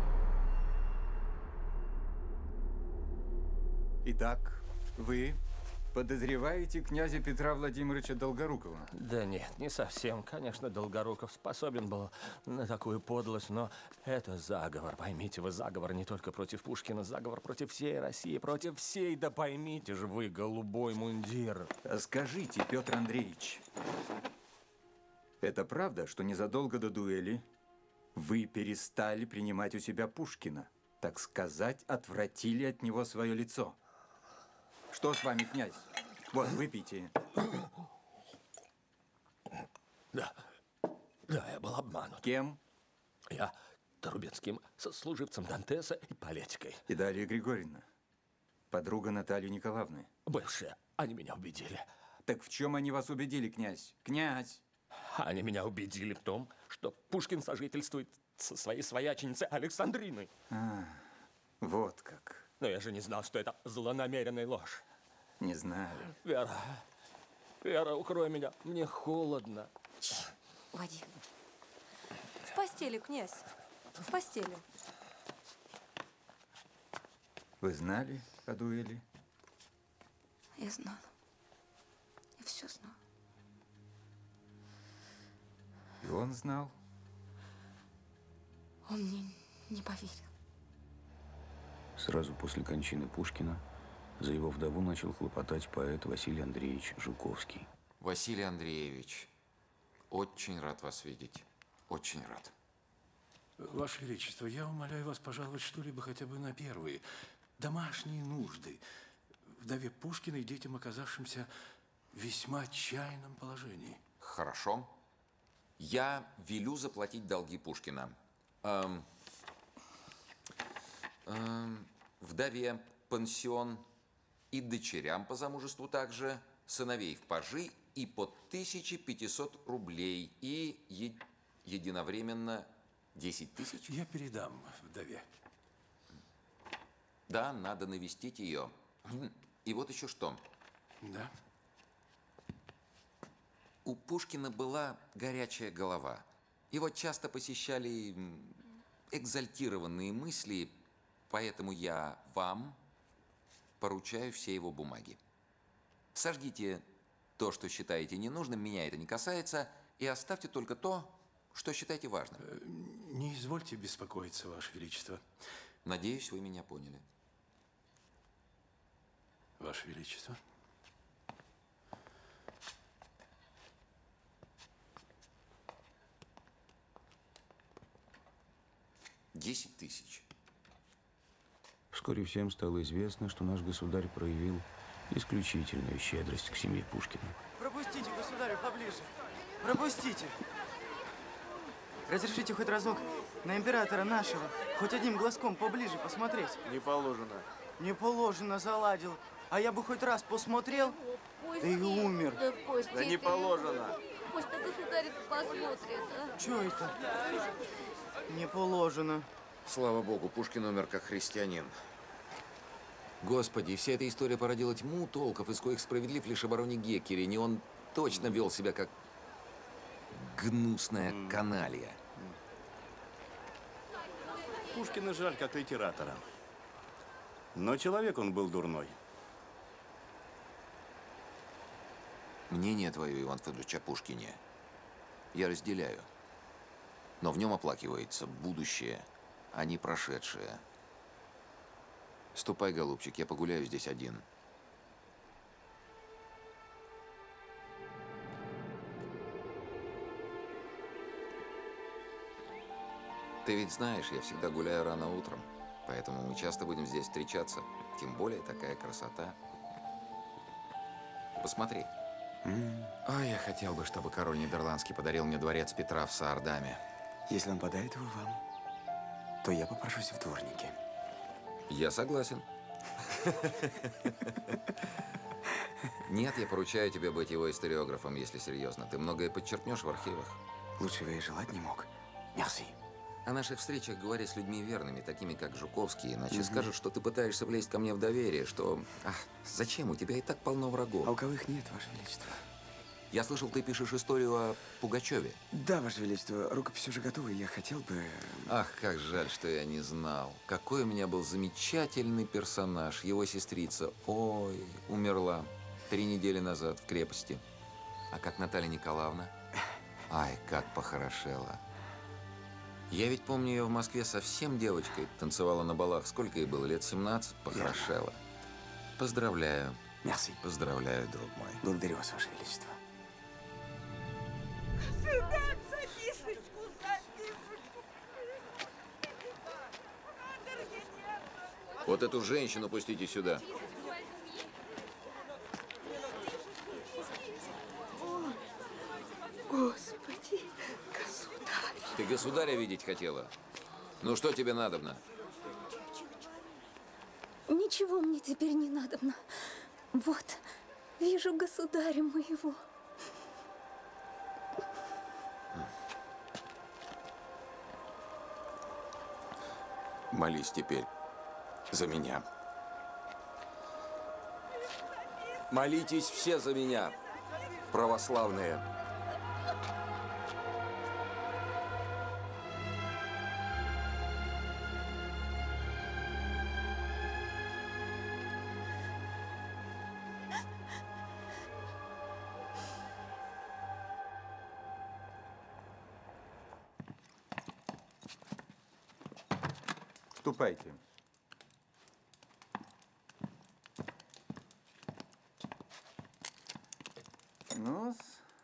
Итак, вы подозреваете князя Петра Владимировича Долгорукова? Да нет, не совсем. Конечно, Долгоруков способен был на такую подлость, но это заговор. Поймите вы, заговор не только против Пушкина, заговор против всей России, против всей. Да поймите же вы, голубой мундир. Скажите, Петр Андреевич, это правда, что незадолго до дуэли вы перестали принимать у себя Пушкина? Так сказать, отвратили от него свое лицо? Что с вами, князь? Вот, выпейте. Да, я был обманут. Кем? Я Трубецким сослуживцем Дантеса и политикой. И Дарья Григорьевна, подруга Натальи Николаевны. Бывшие. Они меня убедили. Так в чем они вас убедили, князь? Князь! Они меня убедили в том, что Пушкин сожительствует со своей свояченицей Александриной. А, вот как. Но я же не знал, что это злонамеренная ложь. Не знали. Вера, укрой меня. Мне холодно. Вадим. В постели, князь. В постели. Вы знали о дуэли? Я знала. Я все знала. И он знал? Он мне не поверил. Сразу после кончины Пушкина за его вдову начал хлопотать поэт Василий Андреевич Жуковский. Василий Андреевич, очень рад вас видеть. Очень рад. Ваше Величество, я умоляю вас пожаловать что-либо хотя бы на первые домашние нужды. Вдове Пушкина и детям, оказавшимся в весьма отчаянном положении. Хорошо. Я велю заплатить долги Пушкина. Вдове пансион и дочерям по замужеству также, сыновей в пажи и по 1500 рублей и единовременно 10 тысяч. Я передам вдове. Да, надо навестить ее. И вот еще что. Да? У Пушкина была горячая голова. Его часто посещали экзальтированные мысли, поэтому я вам поручаю все его бумаги. Сожгите то, что считаете ненужным, меня это не касается, и оставьте только то, что считаете важным. Не извольте беспокоиться, Ваше Величество. Надеюсь, вы меня поняли. Ваше Величество. $10 тысяч. Вскоре всем стало известно, что наш государь проявил исключительную щедрость к семье Пушкина. Пропустите, государю, поближе. Пропустите. Разрешите хоть разок на императора нашего, хоть одним глазком поближе посмотреть. Не положено. Не положено, заладил. А я бы хоть раз посмотрел, да и умер. Да не положено. Пусть на государя посмотрит, а? Чё это? Не положено. Слава богу, Пушкин умер как христианин. Господи, вся эта история породила тьму толков, из коих справедлив лишь о бароне Геккерине. Он точно вел себя как гнусная каналья. Пушкина жаль как литератора. Но человек он был дурной. Мнение твое, Иван Федорович, о Пушкине я разделяю. Но в нем оплакивается будущее, а не прошедшее. Ступай, голубчик, я погуляю здесь один. Ты ведь знаешь, я всегда гуляю рано утром, поэтому мы часто будем здесь встречаться. Тем более такая красота. Посмотри. А я хотел бы, чтобы король Нидерландский подарил мне дворец Петра в Саардаме. Если он подарит его вам, то я попрошусь в дворнике. Я согласен. Нет, я поручаю тебе быть его историографом, если серьезно. Ты многое подчеркнешь в архивах. Лучшего я и желать не мог. Мерси. О наших встречах говори с людьми верными, такими как Жуковский, иначе скажут, что ты пытаешься влезть ко мне в доверие, что... зачем? У тебя и так полно врагов. А у кого их нет, Ваше Величество? Я слышал, ты пишешь историю о Пугачеве. Да, Ваше Величество, рукопись уже готова, и я хотел бы... Ах, как жаль, что я не знал. Какой у меня был замечательный персонаж, его сестрица. Ой, умерла 3 недели назад в крепости. А как Наталья Николаевна? Ай, как похорошела. Я ведь помню ее в Москве совсем девочкой. Танцевала на балах. Сколько ей было? Лет 17? Похорошела. Поздравляю. Мерси. Поздравляю, друг мой. Благодарю вас, Ваше Величество. Сюда, записочку, записочку. Вот эту женщину пустите сюда. Господи. Государь. Ты государя видеть хотела? Ну что тебе надобно? Ничего мне теперь не надобно. Вот, вижу государя моего. Молись теперь за меня. Молитесь все за меня, православные. Ступайте. Ну-с.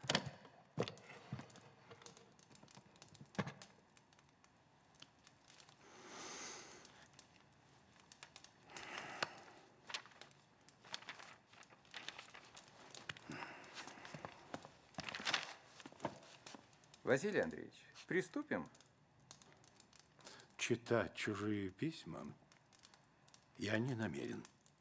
Василий Андреевич, приступим? Читать чужие письма я не намерен.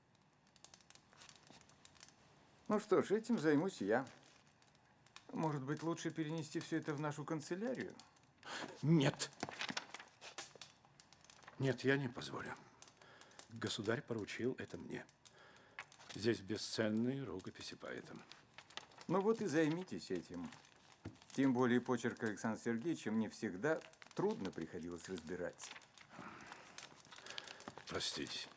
Ну что ж, этим займусь я. Может быть, лучше перенести все это в нашу канцелярию? Нет. Нет, я не позволю. Государь поручил это мне. Здесь бесценные рукописи поэтам. Ну вот и займитесь этим. Тем более почерк Александра Сергеевича мне всегда трудно приходилось разбирать. Простите.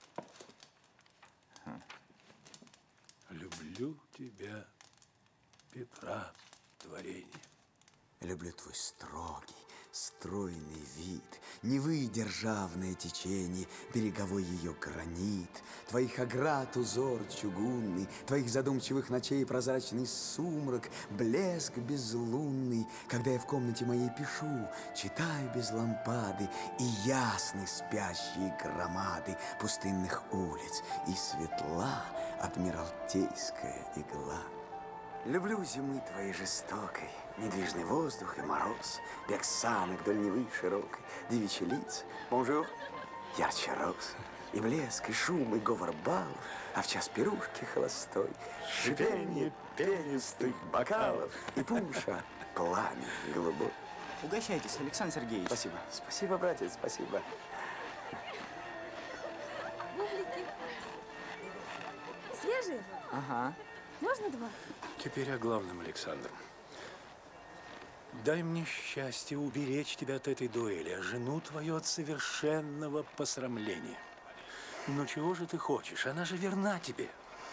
Люблю тебя, Петра, творение. Люблю твой строгий, стройный вид, Невы державное течение, береговой ее гранит, твоих оград узор чугунный, твоих задумчивых ночей прозрачный сумрак, блеск безлунный, когда я в комнате моей пишу, читаю без лампады, и ясны спящие громады пустынных улиц, и светла адмиралтейская игла. Люблю зимы твоей жестокой, недвижный воздух и мороз, бег санок вдоль Невы широкой, девичьи лица, бонжур, ярче роз, и блеск, и шум, и говор балов, а в час пирушки холостой шипение пенистых бокалов и пуша пламя голубой. Угощайтесь, Александр Сергеевич. Спасибо. Спасибо, братец, спасибо. Бублики. Свежие? Ага. Можно два? Теперь о главном, Александр. Дай мне счастье уберечь тебя от этой дуэли, а жену твою от совершенного посрамления. Но чего же ты хочешь? Она же верна тебе.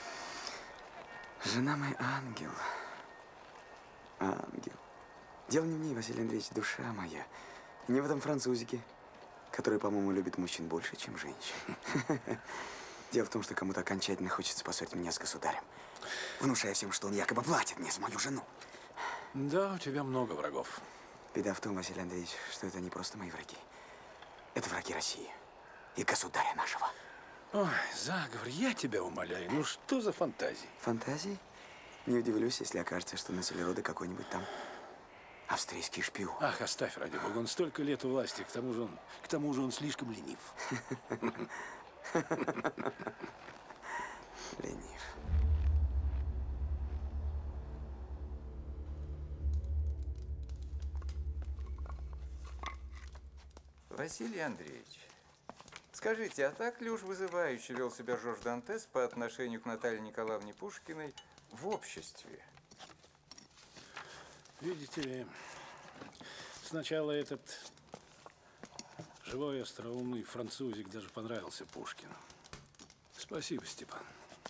Жена мой ангел. Ангел. Дело не в ней, Василий Андреевич, душа моя. Не в этом французике, который, по-моему, любит мужчин больше, чем женщин. Дело в том, что кому-то окончательно хочется поссорить меня с государем, внушая всем, что он якобы платит мне за мою жену. Да, у тебя много врагов. Беда в том, Василий Андреевич, что это не просто мои враги. Это враги России и государя нашего. Ой, заговор, я тебя умоляю. Ну что за фантазии? Фантазии? Не удивлюсь, если окажется, что носили роды какой-нибудь там австрийский шпион. Ах, оставь, ради бога, он столько лет у власти, к тому же он слишком ленив. Ленив. Василий Андреевич, скажите, а так ли уж вызывающе вел себя Жорж Дантес по отношению к Наталье Николаевне Пушкиной в обществе? Видите ли, сначала этот живой, остроумный французик даже понравился Пушкину. Спасибо, Степан.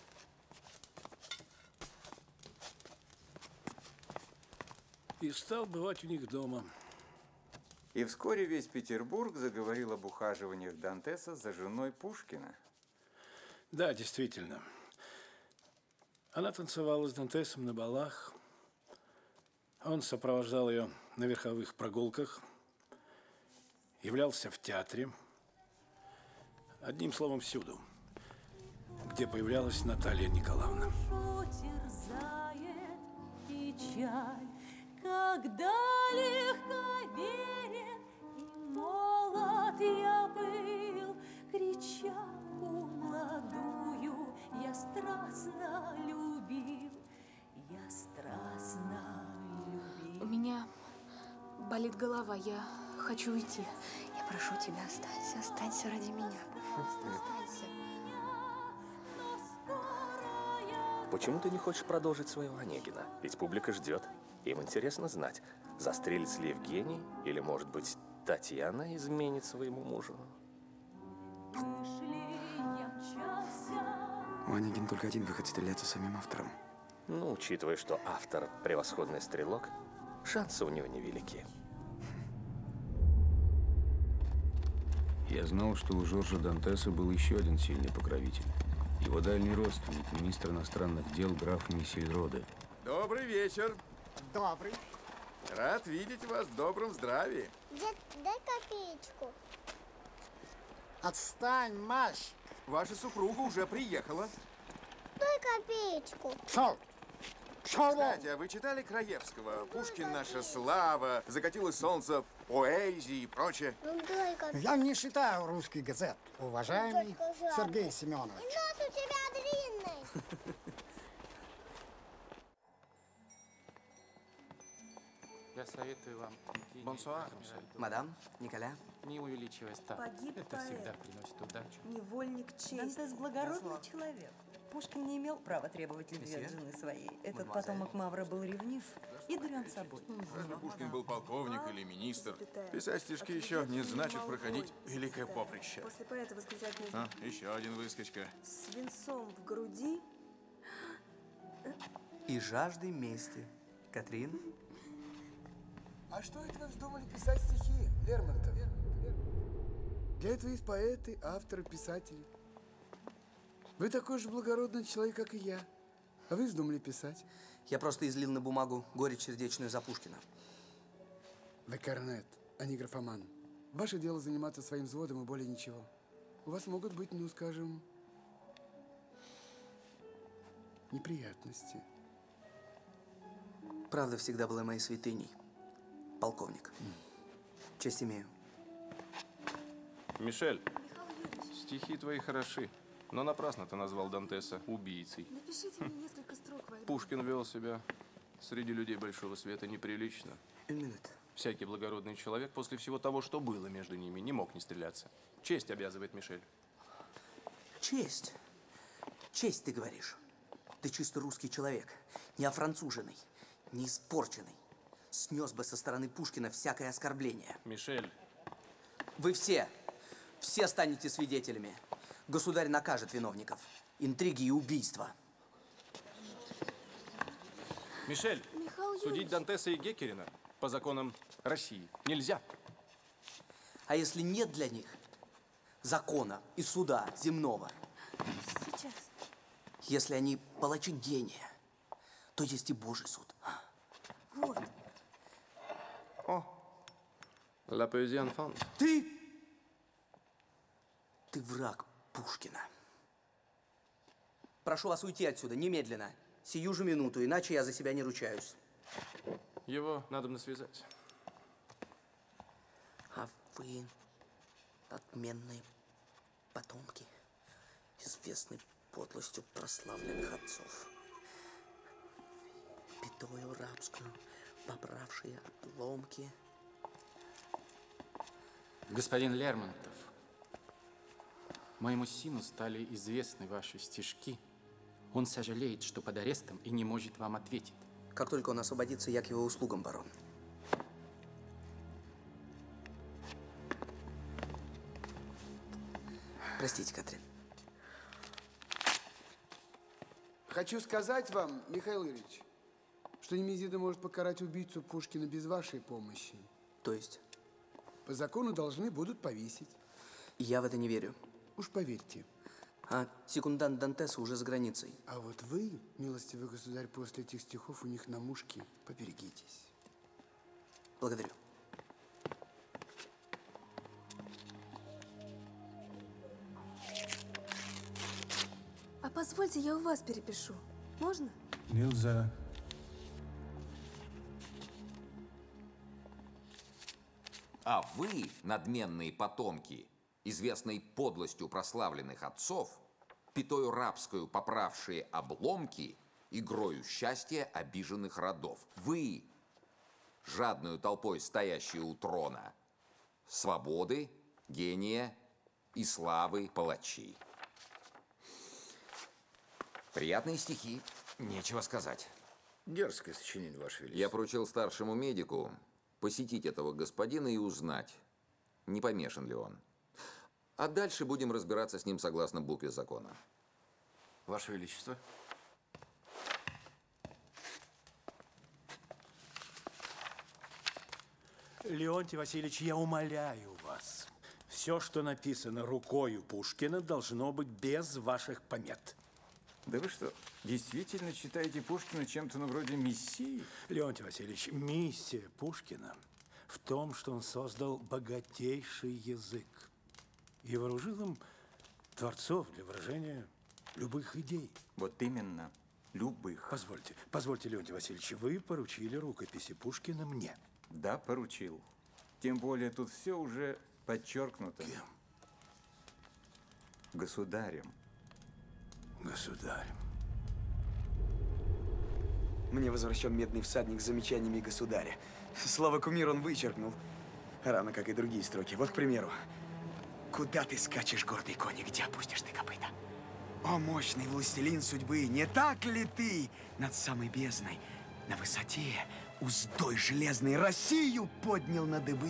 И стал бывать у них дома. И вскоре весь Петербург заговорил об ухаживаниях Дантеса за женой Пушкина. Да, действительно. Она танцевала с Дантесом на балах. Он сопровождал ее на верховых прогулках, являлся в театре. Одним словом, всюду, где появлялась Наталья Николаевна. когда легковерен и молод я был, кричалку молодую я страстно любил, я страстно любил. У меня болит голова, я хочу уйти. Я прошу тебя, останься, останься ради меня. Пожалуйста, останься. Почему ты не хочешь продолжить своего Онегина? Ведь публика ждет. Им интересно знать, застрелится ли Евгений, или, может быть, Татьяна изменит своему мужу. У Онегина только один выход — стреляться самим автором. Ну, учитывая, что автор – превосходный стрелок, шансы у него невелики. Я знал, что у Жоржа Дантеса был еще один сильный покровитель. Его дальний родственник, министр иностранных дел граф Миссельроде. Добрый вечер. Добрый. Рад видеть вас в добром здравии. Дед, дай копеечку. Отстань, Маш. Ваша супруга уже приехала. Дай копеечку. Шел. Кстати, а вы читали Краевского? Пушкин наша слава, закатилось солнце поэзии и прочее. Я не читаю русский газет, уважаемый Сергей Семенович. Нос у тебя длинный. Я советую вам... Бонсуар. Мадам, Николя. Не увеличивая ставку. Погиб Это поэт. всегда приносит удачу. Невольник чести. Дантес благородный человек. Пушкин не имел права требовать любви от жены своей. Этот потомок Мавра был ревнив и дурен собой. Разве Пушкин был полковник или министр? Писать стишки еще не значит проходить великое поприще. После поэта восклицательный А, еще один выскочка. с венцом в груди. И жаждой мести. Катрин? А что это вы вздумали писать стихи, Лермонтов? Для этого есть поэты, авторы, писатели. Вы такой же благородный человек, как и я. А вы вздумали писать? Я просто излил на бумагу горечь сердечную за Пушкина. Вы корнет, а не графоман. Ваше дело заниматься своим взводом и более ничего. У вас могут быть, ну, скажем, неприятности. Правда всегда была моей святыней. Полковник. Честь имею. Мишель, стихи твои хороши, но напрасно ты назвал Дантеса убийцей. Напишите мне несколько строк в альбом. Пушкин вел себя среди людей большого света неприлично. Всякий благородный человек после всего того, что было между ними, не мог не стреляться. Честь обязывает, Мишель. Честь? Честь, ты говоришь? Ты чисто русский человек, не офранцуженный, не испорченный. Снес бы со стороны Пушкина всякое оскорбление. Мишель. Вы все станете свидетелями. Государь накажет виновников. Интриги и убийства. Мишель, судить Дантеса и Геккерина по законам России нельзя. А если нет для них закона и суда земного? Сейчас. Если они палачи гения, то есть и Божий суд. Вот. La poésie enfante. Ты враг Пушкина. Прошу вас уйти отсюда немедленно. Сию же минуту, иначе я за себя не ручаюсь. Его надо связать. А вы отменные потомки, известны подлостью прославленных отцов. Пятою рабскую, побравшие обломки. Господин Лермонтов, моему сыну стали известны ваши стишки. Он сожалеет, что под арестом и не может вам ответить. Как только он освободится, я к его услугам, барон. Простите, Катрин. Хочу сказать вам, Михаил Ильич, что Немезида может покарать убийцу Пушкина без вашей помощи. То есть? По закону должны будут повесить. Я в это не верю. Уж поверьте. А секундант Дантеса уже за границей. А вот вы, милостивый государь, после этих стихов у них на мушке поберегитесь. Благодарю. А позвольте, я у вас перепишу. Можно? Нельзя. А вы, надменные потомки, известной подлостью прославленных отцов, пятою рабскую поправшие обломки, игрою счастья обиженных родов. Вы, жадную толпой стоящие у трона, свободы, гения и славы палачи. Приятные стихи, нечего сказать. Дерзкое сочинение, Ваше Величество. Я поручил старшему медику посетить этого господина и узнать, не помешан ли он. А дальше будем разбираться с ним согласно букве закона. Ваше Величество. Леонтий Васильевич, я умоляю вас. Все, что написано рукою Пушкина, должно быть без ваших помет. Да вы что, действительно считаете Пушкина чем-то вроде мессии? Леонтий Васильевич, миссия Пушкина в том, что он создал богатейший язык и вооружил им творцов для выражения любых идей. Вот именно, любых. Позвольте, Леонтий Васильевич, вы поручили рукописи Пушкина мне. Да, поручил. Тем более тут все уже подчеркнуто. Кем? Государем. Государем. Мне возвращен медный всадник с замечаниями государя. Слово «кумир» он вычеркнул. Равно как и другие строки. Вот, к примеру. «Куда ты скачешь, гордый конь, где опустишь ты копыта? О, мощный властелин судьбы, не так ли ты над самой бездной, на высоте, уздой железной Россию поднял на дыбы?»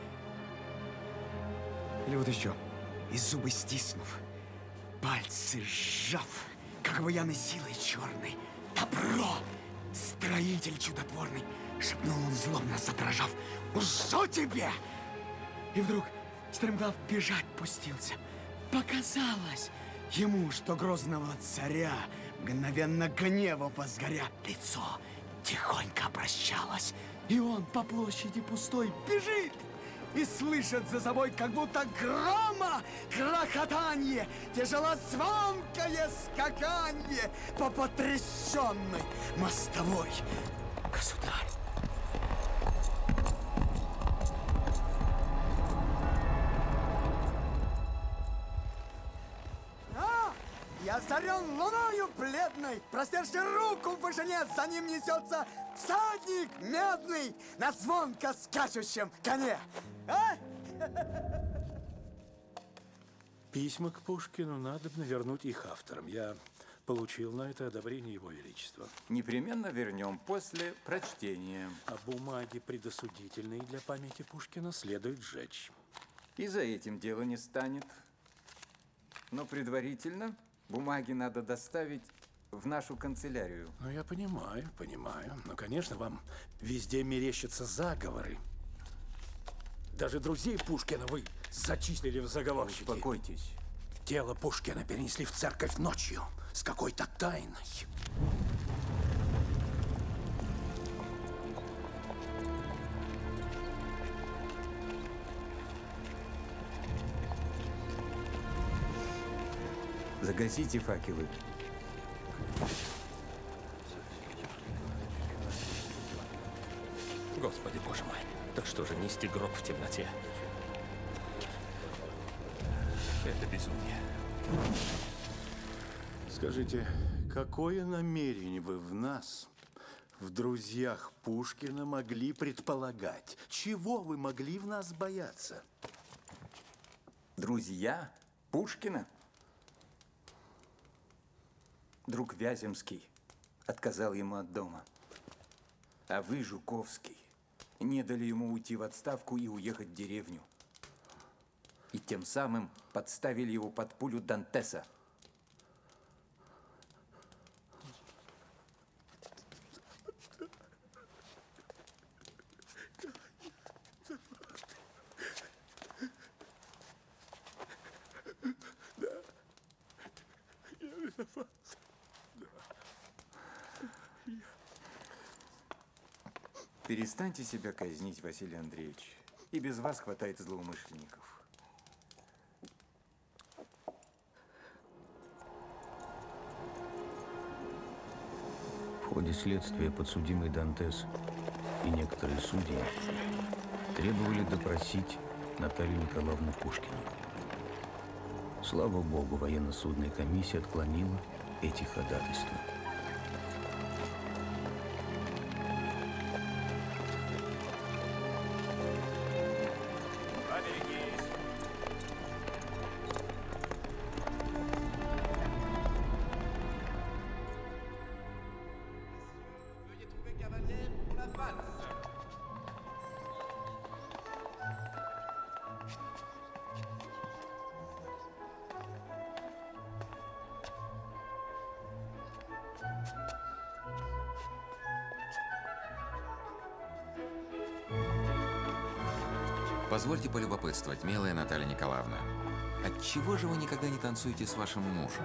Или вот еще. И зубы стиснув, пальцы сжав, как военной силой черной, «Добро, строитель чудотворный!» шепнул он злобно задрожав. «Ужо тебе!» И вдруг стремглав бежать пустился. Показалось ему, что грозного царя мгновенно гнева возгоря лицо тихонько обращалось, и он по площади пустой бежит и слышит за собой, как будто грома грохотанье, тяжелозвонкое скаканье по потрясенной мостовой. Государь! Я озарен луною бледной, простерши руку в вышине, за ним несется всадник медный на звонко скачущем коне. А? Письма к Пушкину надобно вернуть их авторам. Я получил на это одобрение Его Величества. Непременно вернем после прочтения. А бумаги, предосудительные для памяти Пушкина, следует сжечь. И за этим дело не станет. Но предварительно бумаги надо доставить в нашу канцелярию. Ну, я понимаю. Но, конечно, вам везде мерещатся заговоры. Даже друзей Пушкина вы зачислили в заговорщики. Успокойтесь. Тело Пушкина перенесли в церковь ночью с какой-то тайной. Загасите факелы. Господи, боже мой, так что же нести гроб в темноте? Это безумие. Скажите, какое намерение вы в нас, в друзьях Пушкина, могли предполагать? Чего вы могли в нас бояться? Друзья Пушкина? Друг Вяземский отказал ему от дома. А вы, Жуковский, не дали ему уйти в отставку и уехать в деревню. И тем самым подставили его под пулю Дантеса. Перестаньте себя казнить, Василий Андреевич. И без вас хватает злоумышленников. В ходе следствия подсудимый Дантес и некоторые судьи требовали допросить Наталью Николаевну Пушкину. Слава богу, военно-судная комиссия отклонила эти ходатайства. Позвольте полюбопытствовать, милая Наталья Николаевна. Отчего же вы никогда не танцуете с вашим мужем?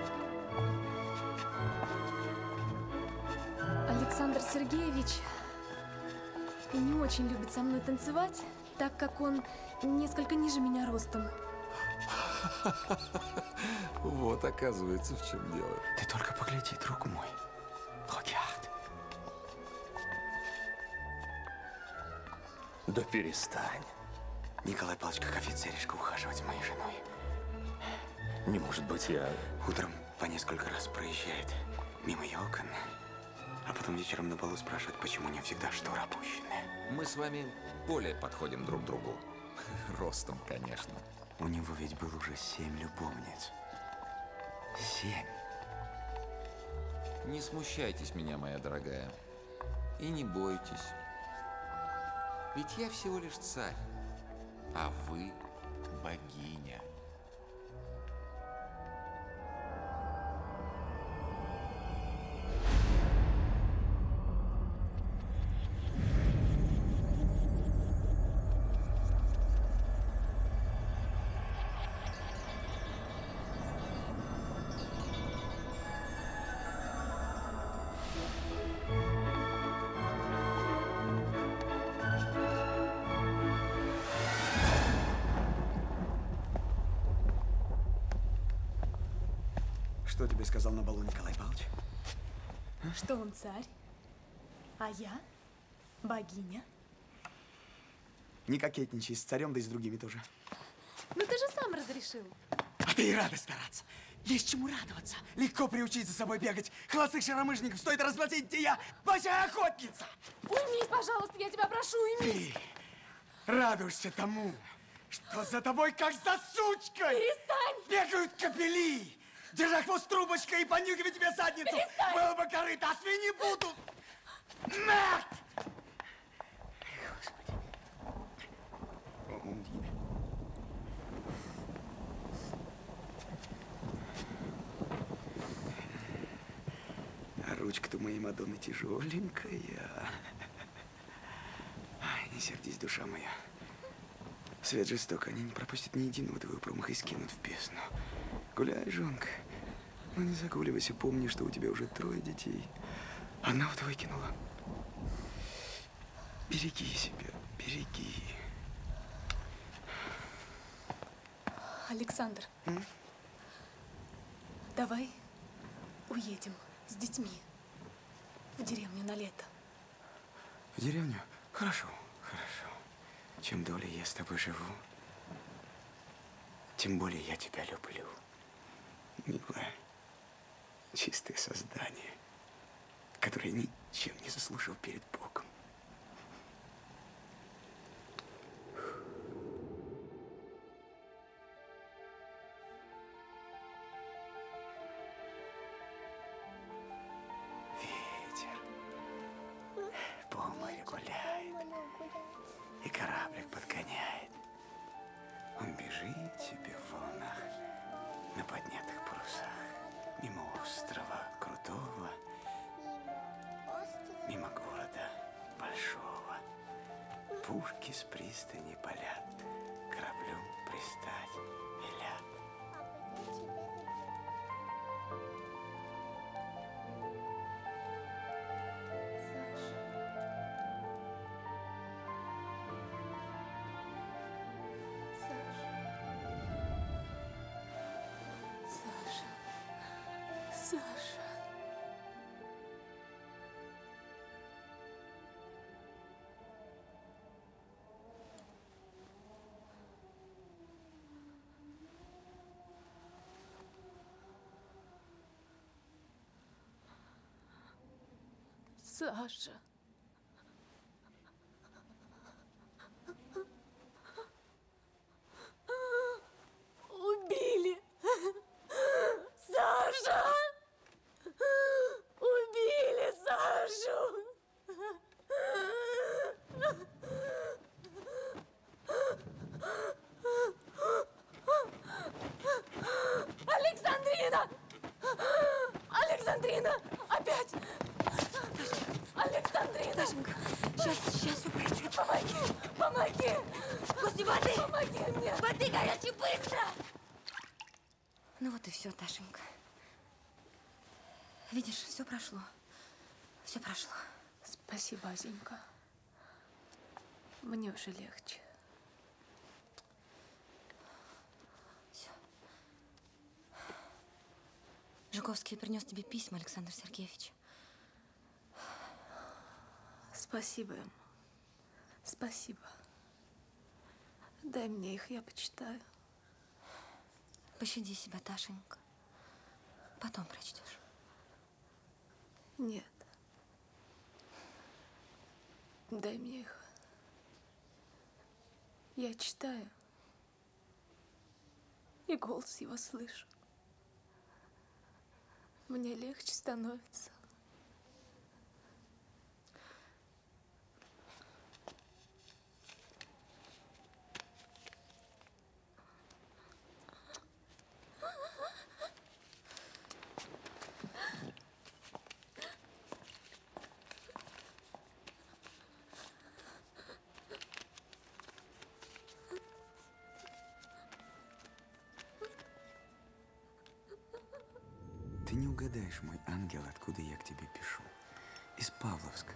Александр Сергеевич не очень любит со мной танцевать, так как он несколько ниже меня ростом. Вот, оказывается, в чем дело. Ты только погляди, друг мой. Regarde. Да перестань. Николай Павлович, как офицеришка, ухаживать за моей женой. Не может быть, я... Утром по несколько раз проезжает мимо ее окон, а потом вечером на балу спрашивает, почему не всегда шторы опущены. Мы с вами более подходим друг к другу. Ростом, конечно. У него ведь было уже 7 любовниц. 7. Не смущайтесь меня, моя дорогая. И не бойтесь. Ведь я всего лишь царь, а вы богиня. Что тебе сказал на балу Николай Павлович? Что он царь, а я богиня. Не кокетничай с царем, да и с другими тоже. Ну ты же сам разрешил. А ты и рада стараться. Есть чему радоваться. Легко приучить за собой бегать. Холостых шаромыжников стоит разгласить, где я большая охотница. Уймись, пожалуйста, я тебя прошу, уймись. Ты радуешься тому, что за тобой, как за сучкой, перестань! Бегают кобели, держа хвост трубочкой и понюхивая тебе задницу. Перестань! Было бы корыто, а свиньи будут. На! Господи. А ручка-то у моей Мадонны тяжеленькая. Ай, не сердись, душа моя. Свет жесток, они не пропустят ни единого твоего промаха и скинут в бездну. Гуляй, жонка. Ну не загуливайся, помни, что у тебя уже 3 детей. Одного ты выкинула. Береги себя, береги. Александр, давай уедем с детьми в деревню на лето. В деревню? Хорошо, хорошо. Чем долее я с тобой живу, тем более я тебя люблю. Милое, чистое создание, которое ничем не заслужил перед Богом. По морю гуляет, и кораблик подгоняет. Он бежит себе в волнах на поднятых парусах, мимо острова крутого, мимо города большого. Пушки с пристани палят, кораблю пристать велят. Саша. Саша. Убили. Саша! Убили Сашу! Александрина! Александрина! Опять! Александрина! Дашенька, сейчас все пройдет. Помоги! Помоги! После воды! Помоги мне! Воды горячей, быстро! Ну вот и все, Дашенька. Видишь, все прошло. Все прошло. Спасибо, Азенька. Мне уже легче. Все. Жуковский принес тебе письма, Александр Сергеевич. Спасибо им. Спасибо. Дай мне их, я почитаю. Пощади себя, Дашенька. Потом прочтешь. Нет. Дай мне их. Я читаю. И голос его слышу. Мне легче становится. Ты не угадаешь, мой ангел, откуда я к тебе пишу. Из Павловска.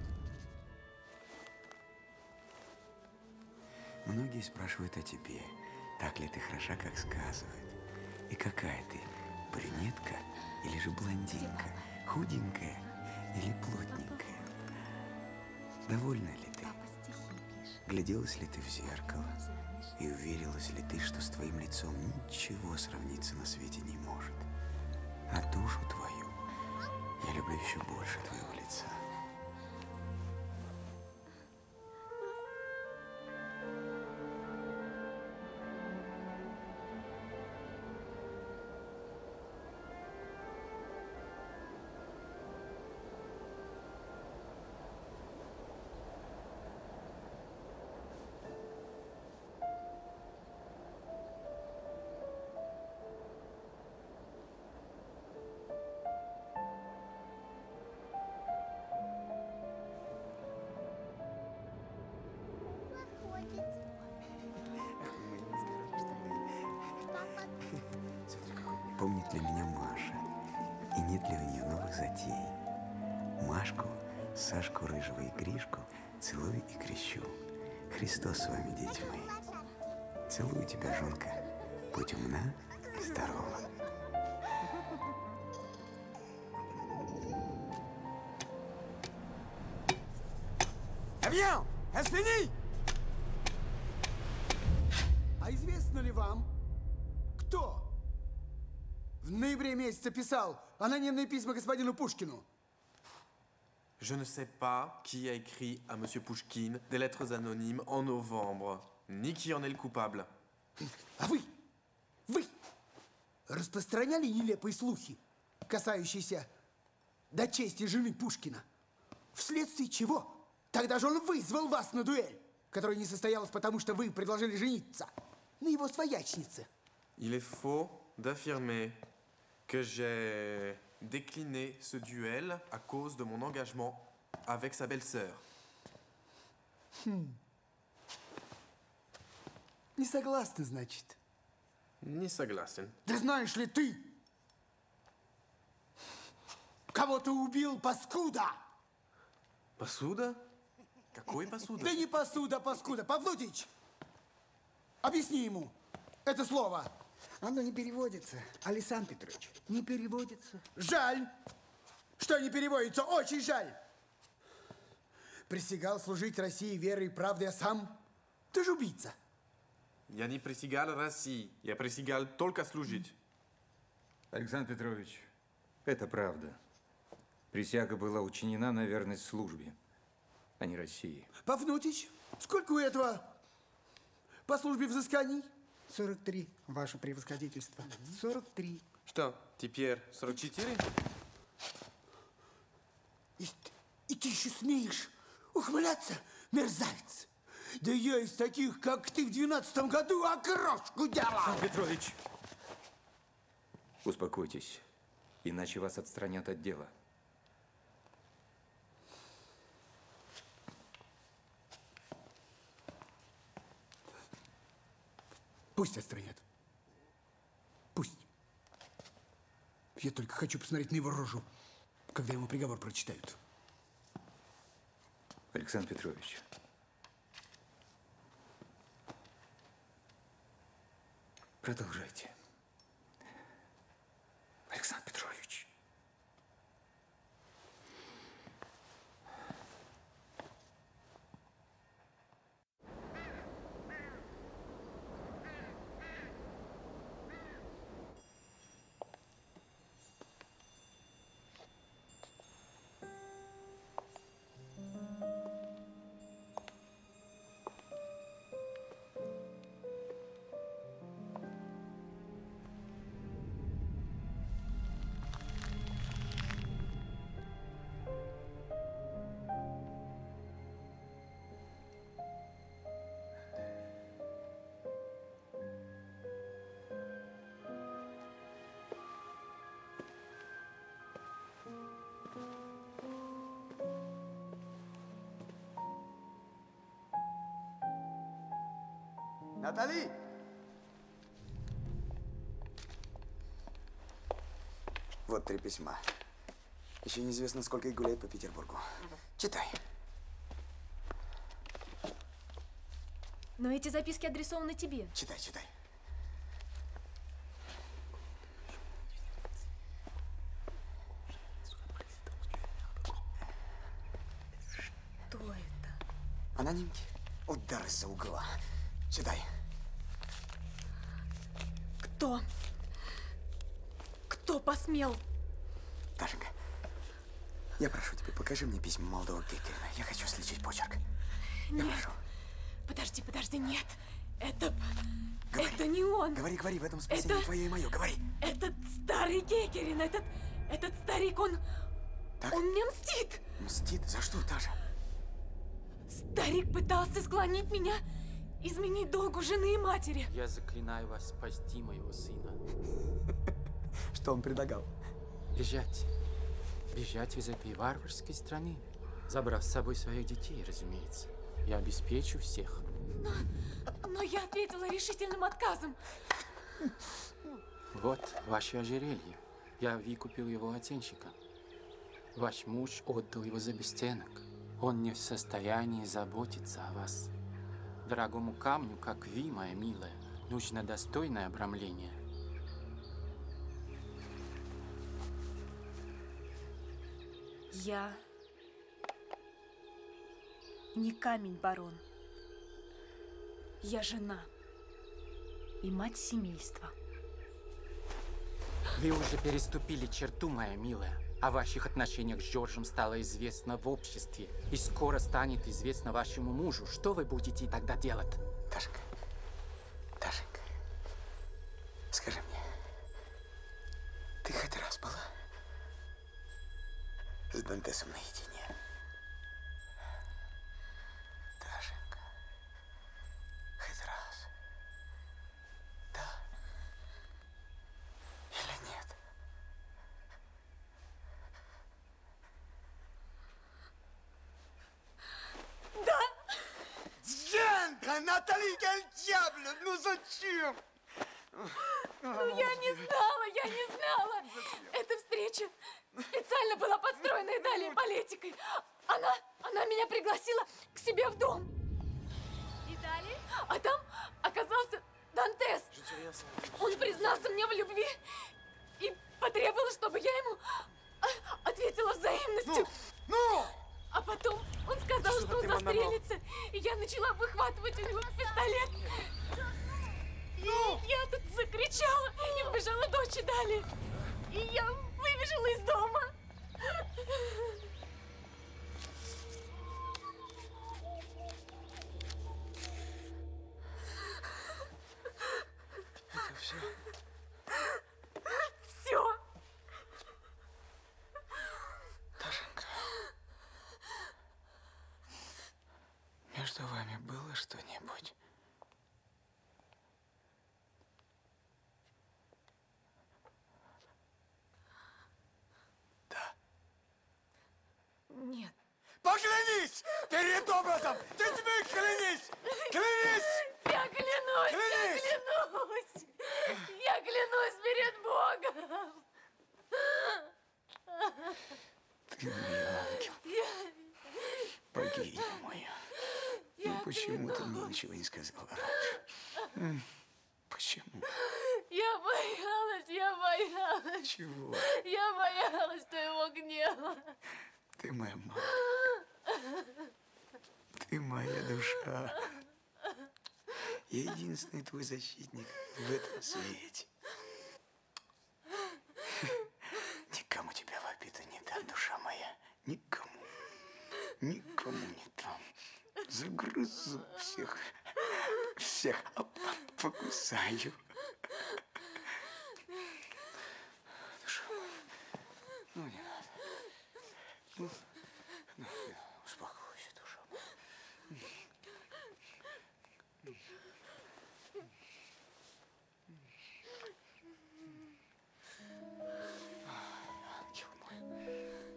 Многие спрашивают о тебе, так ли ты хороша, как сказывают. И какая ты, брюнетка или же блондинка, худенькая или плотненькая. Довольна ли ты? Гляделась ли ты в зеркало? И уверилась ли ты, что с твоим лицом ничего сравниться на свете не может? А душу твою я люблю еще больше твоего лица. Помнит ли меня Маша? И нет ли у нее новых затей? Машку, Сашку Рыжего и Гришку целую и крещу. Христос с вами, дети мои. Целую тебя, жонка. Будь умна и здорова. Bien, est fini! А известно ли вам, кто в ноябре месяце писал анонимные письма господину Пушкину? Je ne sais pas qui a écrit à Monsieur Pouchkine des lettres anonymes en novembre, ni qui en est le coupable. А вы распространяли нелепые слухи, касающиеся до чести жены Пушкина? Вследствие чего? Тогда же он вызвал вас на дуэль, которая не состоялась, потому что вы предложили жениться на его своячнице. Il est faux d'affirmer que j'ai décliné ce duel à cause de mon engagement avec sa belle-sœur. Не согласны, значит? Не согласен. Да знаешь ли ты, кого ты убил, паскуда? Посуда? Какой посуда? Да не посуда, паскуда. Павлутич, объясни ему это слово. Оно не переводится, Александр Петрович. Не переводится. Жаль, что не переводится. Очень жаль. Присягал служить России верой и правдой, а сам ты же убийца. Я не присягал России, я присягал только служить. Александр Петрович, это правда. Присяга была учинена на верность службе, а не России. Пафнутич, сколько у этого по службе взысканий? 43, ваше превосходительство. 43. Что, теперь 44? И ты еще смеешь ухмыляться, мерзавец? Да я из таких, как ты в 12-м году, окрошку делал! Александр Петрович! Успокойтесь, иначе вас отстранят от дела. Пусть отстранят. Пусть. Я только хочу посмотреть на его рожу, когда ему приговор прочитают. Александр Петрович, продолжайте. Александр Петрович. Натали! Вот 3 письма. Еще неизвестно, сколько их гуляет по Петербургу. Читай. Но эти записки адресованы тебе. Читай, читай. Что это? Анонимки. Удар из-за угла. Читай. Кто посмел? Дашенька, я прошу тебя, покажи мне письма молодого Геккерина. Я хочу сличить почерк. Я Нет. прошу. Подожди, нет. Это Говори. не он. Говори, в этом спасение твое и мое. Говори. Этот старый Геккерин, этот старик, он мне мстит. Мстит? За что, Таша? Старик пытался склонить меня изменить долгу жены и матери. Я заклинаю вас спасти моего сына. Что он предлагал? Бежать из этой варварской страны, забрав с собой своих детей, разумеется. Я обеспечу всех. Но я ответила решительным отказом. Вот ваше ожерелье. Я выкупил его от сенщика. Ваш муж отдал его за бесценок. Он не в состоянии заботиться о вас. Дорогому камню, как вы, моя милая, нужно достойное обрамление. Я не камень, барон. Я жена и мать семейства. Вы уже переступили черту, моя милая. О ваших отношениях с Джорджем стало известно в обществе. И скоро станет известно вашему мужу. Что вы будете тогда делать? Дашенька, скажи мне, ты хоть раз была с Дантесом наедине? Дашенька, хоть раз. Да или нет? Да! Дьянка, Натали, quel diable! Ну зачем? Ну, я не знала. Эта встреча специально была подстроена Идалией Политикой. Она меня пригласила к себе в дом. Идалия? А там оказался Дантес. Он признался мне в любви и потребовал, чтобы я ему ответила взаимностью. А потом он сказал, что он застрелится, и я начала выхватывать у него пистолет. И я тут закричала, и вбежала дочь Идалии. И я выбежала из дома. что-нибудь? Нет. Поклянись! Перед образом! Детьми клянись! Клянись! Я клянусь! Клянись! Я клянусь! Я клянусь перед Богом! Ты мой ангел. Богиня моя. Ну почему ты мне ничего не сказала раньше? Почему? Я боялась. Чего? Я боялась твоего гнева. Ты моя мама. Ты моя душа. Я единственный твой защитник в этом свете. Никому тебя в обиду не дам, душа моя. Никому. Никому не дам. Загрызу всех. Всех покусаю. Душа моя. Ну, не надо. Ну, успокойся, душа моя. Ангел мой.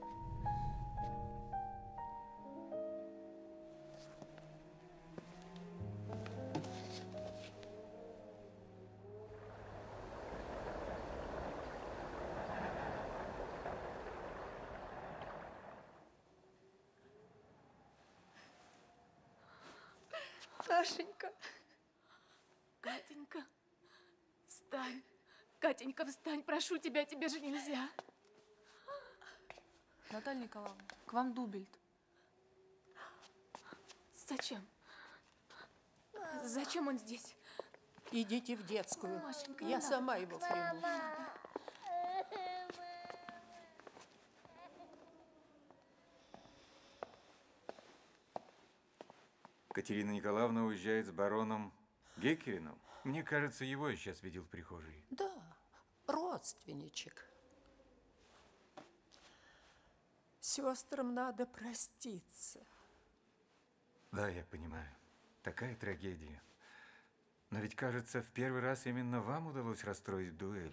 Сашенька. Катенька, встань. Катенька, встань, прошу тебя, тебе же нельзя. Наталья Николаевна, к вам Дубельт. Зачем? Зачем он здесь? Идите в детскую. Машенька, Я не сама надо. его приму. Катерина Николаевна уезжает с бароном Геккерином. Мне кажется, его я сейчас видел в прихожей. Да, родственничек. Сестрам надо проститься. Да, я понимаю. Такая трагедия. Но ведь, кажется, в первый раз именно вам удалось расстроить дуэль.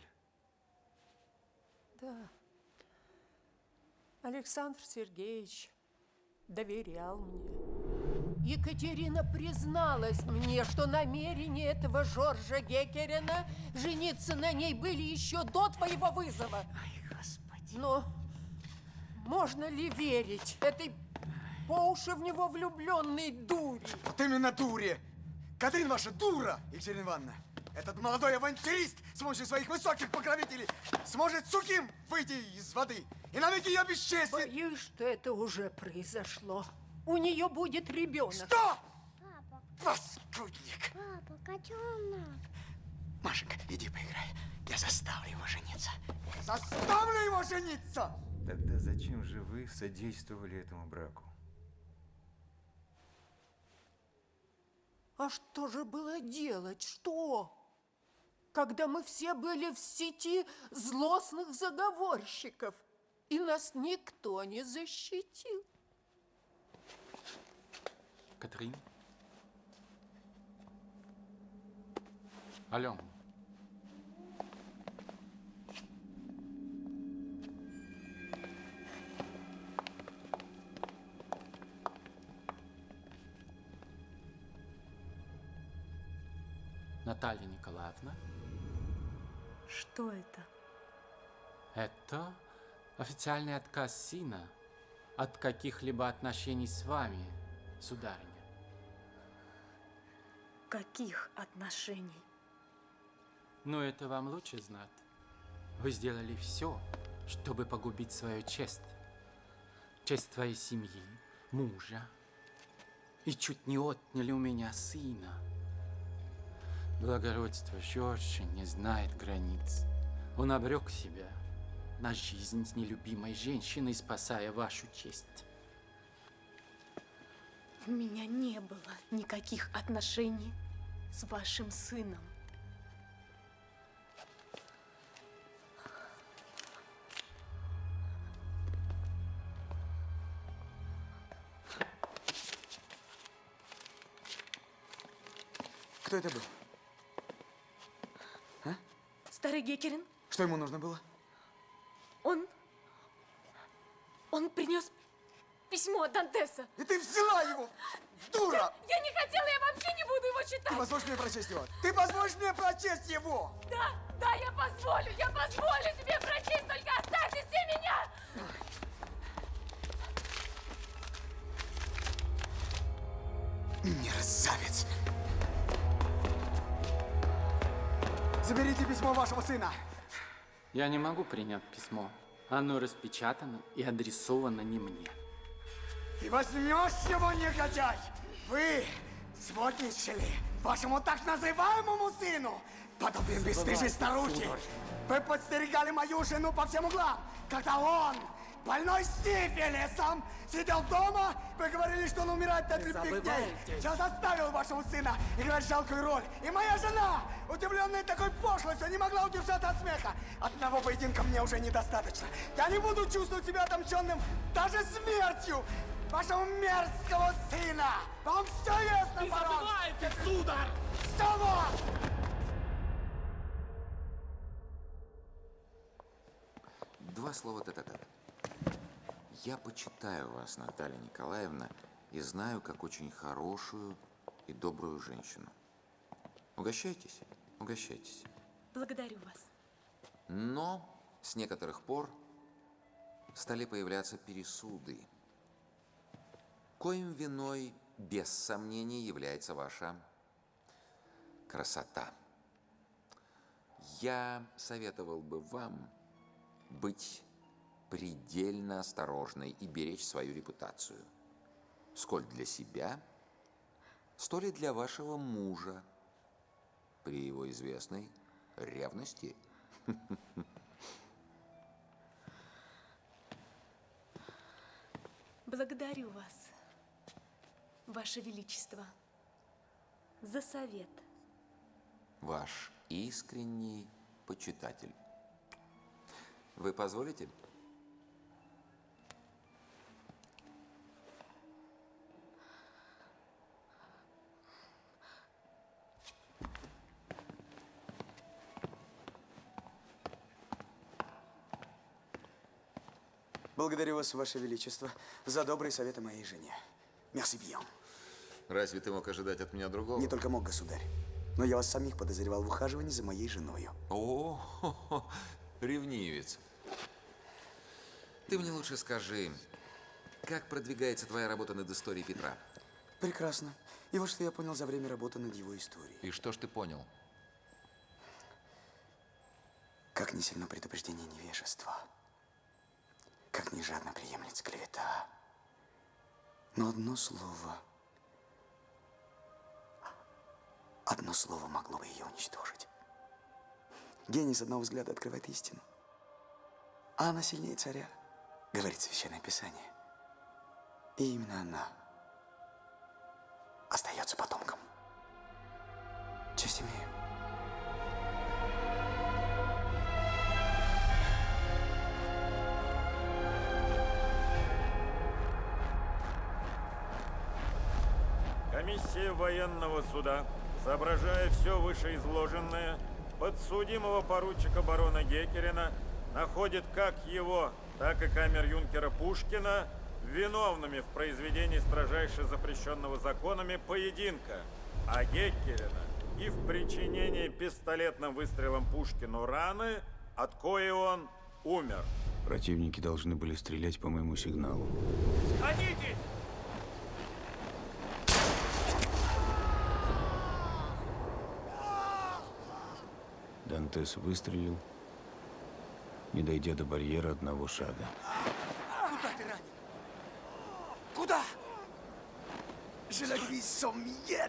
Да. Александр Сергеевич доверял мне. Екатерина призналась мне, что намерения этого Жоржа Геккерина жениться на ней были еще до твоего вызова. Ай, Господи. Но можно ли верить этой по уши в него влюбленной дури? Вот именно дуре! Катрин ваша дура, Екатерина Ивановна! Этот молодой авантюрист с помощью своих высоких покровителей сможет сухим выйти из воды и навеки ее обесчестить! Боюсь, что это уже произошло. У нее будет ребенок. Что? Папа. Паскудник! Папа, котенок. Машенька, иди поиграй. Я заставлю его жениться. Заставлю его жениться! Тогда зачем же вы содействовали этому браку? А что же было делать? Что? Когда мы все были в сети злостных заговорщиков, и нас никто не защитил. Катрин? Алена. Наталья Николаевна? Что это? Это официальный отказ сына от каких-либо отношений с вами, сударыня. Каких отношений? Но это вам лучше знать. Вы сделали все, чтобы погубить свою честь. Честь твоей семьи, мужа. И чуть не отняли у меня сына. Благородство Жоржа не знает границ. Он обрек себя на жизнь с нелюбимой женщиной, спасая вашу честь. У меня не было никаких отношений с вашим сыном. Кто это был? А? Старый Геккерин. Что ему нужно было? Он принес письмо от Дантеса. И ты взяла его, дура! Я не хотела, я вообще не буду его читать. Ты позволишь мне прочесть его? Ты позволишь мне прочесть его? Да, я позволю тебе прочесть, только оставьте все меня! Мерзавец! Заберите письмо вашего сына! Я не могу принять письмо. Оно распечатано и адресовано не мне. Ты возьмешь его, негодяй! Вы сводничали вашему так называемому сыну, подобием бесстыжей старухи. Вы подстерегали мою жену по всем углам, когда он, больной сифилисом, сидел дома. Вы говорили, что он умирает от любви к ней. Я заставил вашего сына играть жалкую роль. И моя жена, удивленная такой пошлостью, не могла удержаться от смеха. Одного поединка мне уже недостаточно. Я не буду чувствовать себя отомщенным даже смертью вашего мерзкого сына. Вам все ясно, барон? Забывайте, сударь! Что вот? Два слова тет-а-тет. Я почитаю вас, Наталья Николаевна, и знаю, как очень хорошую и добрую женщину. Угощайтесь, угощайтесь. Благодарю вас. Но с некоторых пор стали появляться пересуды. Коим виной, без сомнений, является ваша красота. Я советовал бы вам быть предельно осторожной и беречь свою репутацию. Сколь для себя, столь и для вашего мужа при его известной ревности. Благодарю вас, Ваше Величество, за совет. Ваш искренний почитатель. Вы позволите? Благодарю вас, Ваше Величество, за добрые советы моей жене. Merci bien. Разве ты мог ожидать от меня другого? Не только мог, государь, но я вас самих подозревал в ухаживании за моей женою. О, ревнивец. Ты мне лучше скажи, как продвигается твоя работа над историей Петра? Прекрасно. И вот что я понял за время работы над его историей. И что ж ты понял? Как не сильно предупреждение невежества. Как не жадно приемлется клевета. Но одно слово могло бы ее уничтожить. Гений с одного взгляда открывает истину. А она сильнее царя, говорит Священное Писание. И именно она остается потомком. Честь имею. Комиссия военного суда, соображая все вышеизложенное, подсудимого поручика барона Геккерина находит как его, так и камер-юнкера Пушкина виновными в произведении строжайше запрещенного законами поединка, а Геккерина и в причинении пистолетным выстрелом Пушкину раны, от коей он умер. Противники должны были стрелять по моему сигналу. Сходитесь! Дантес выстрелил, не дойдя до барьера одного шага. Куда ты ранен? Куда? Je le vis son miette.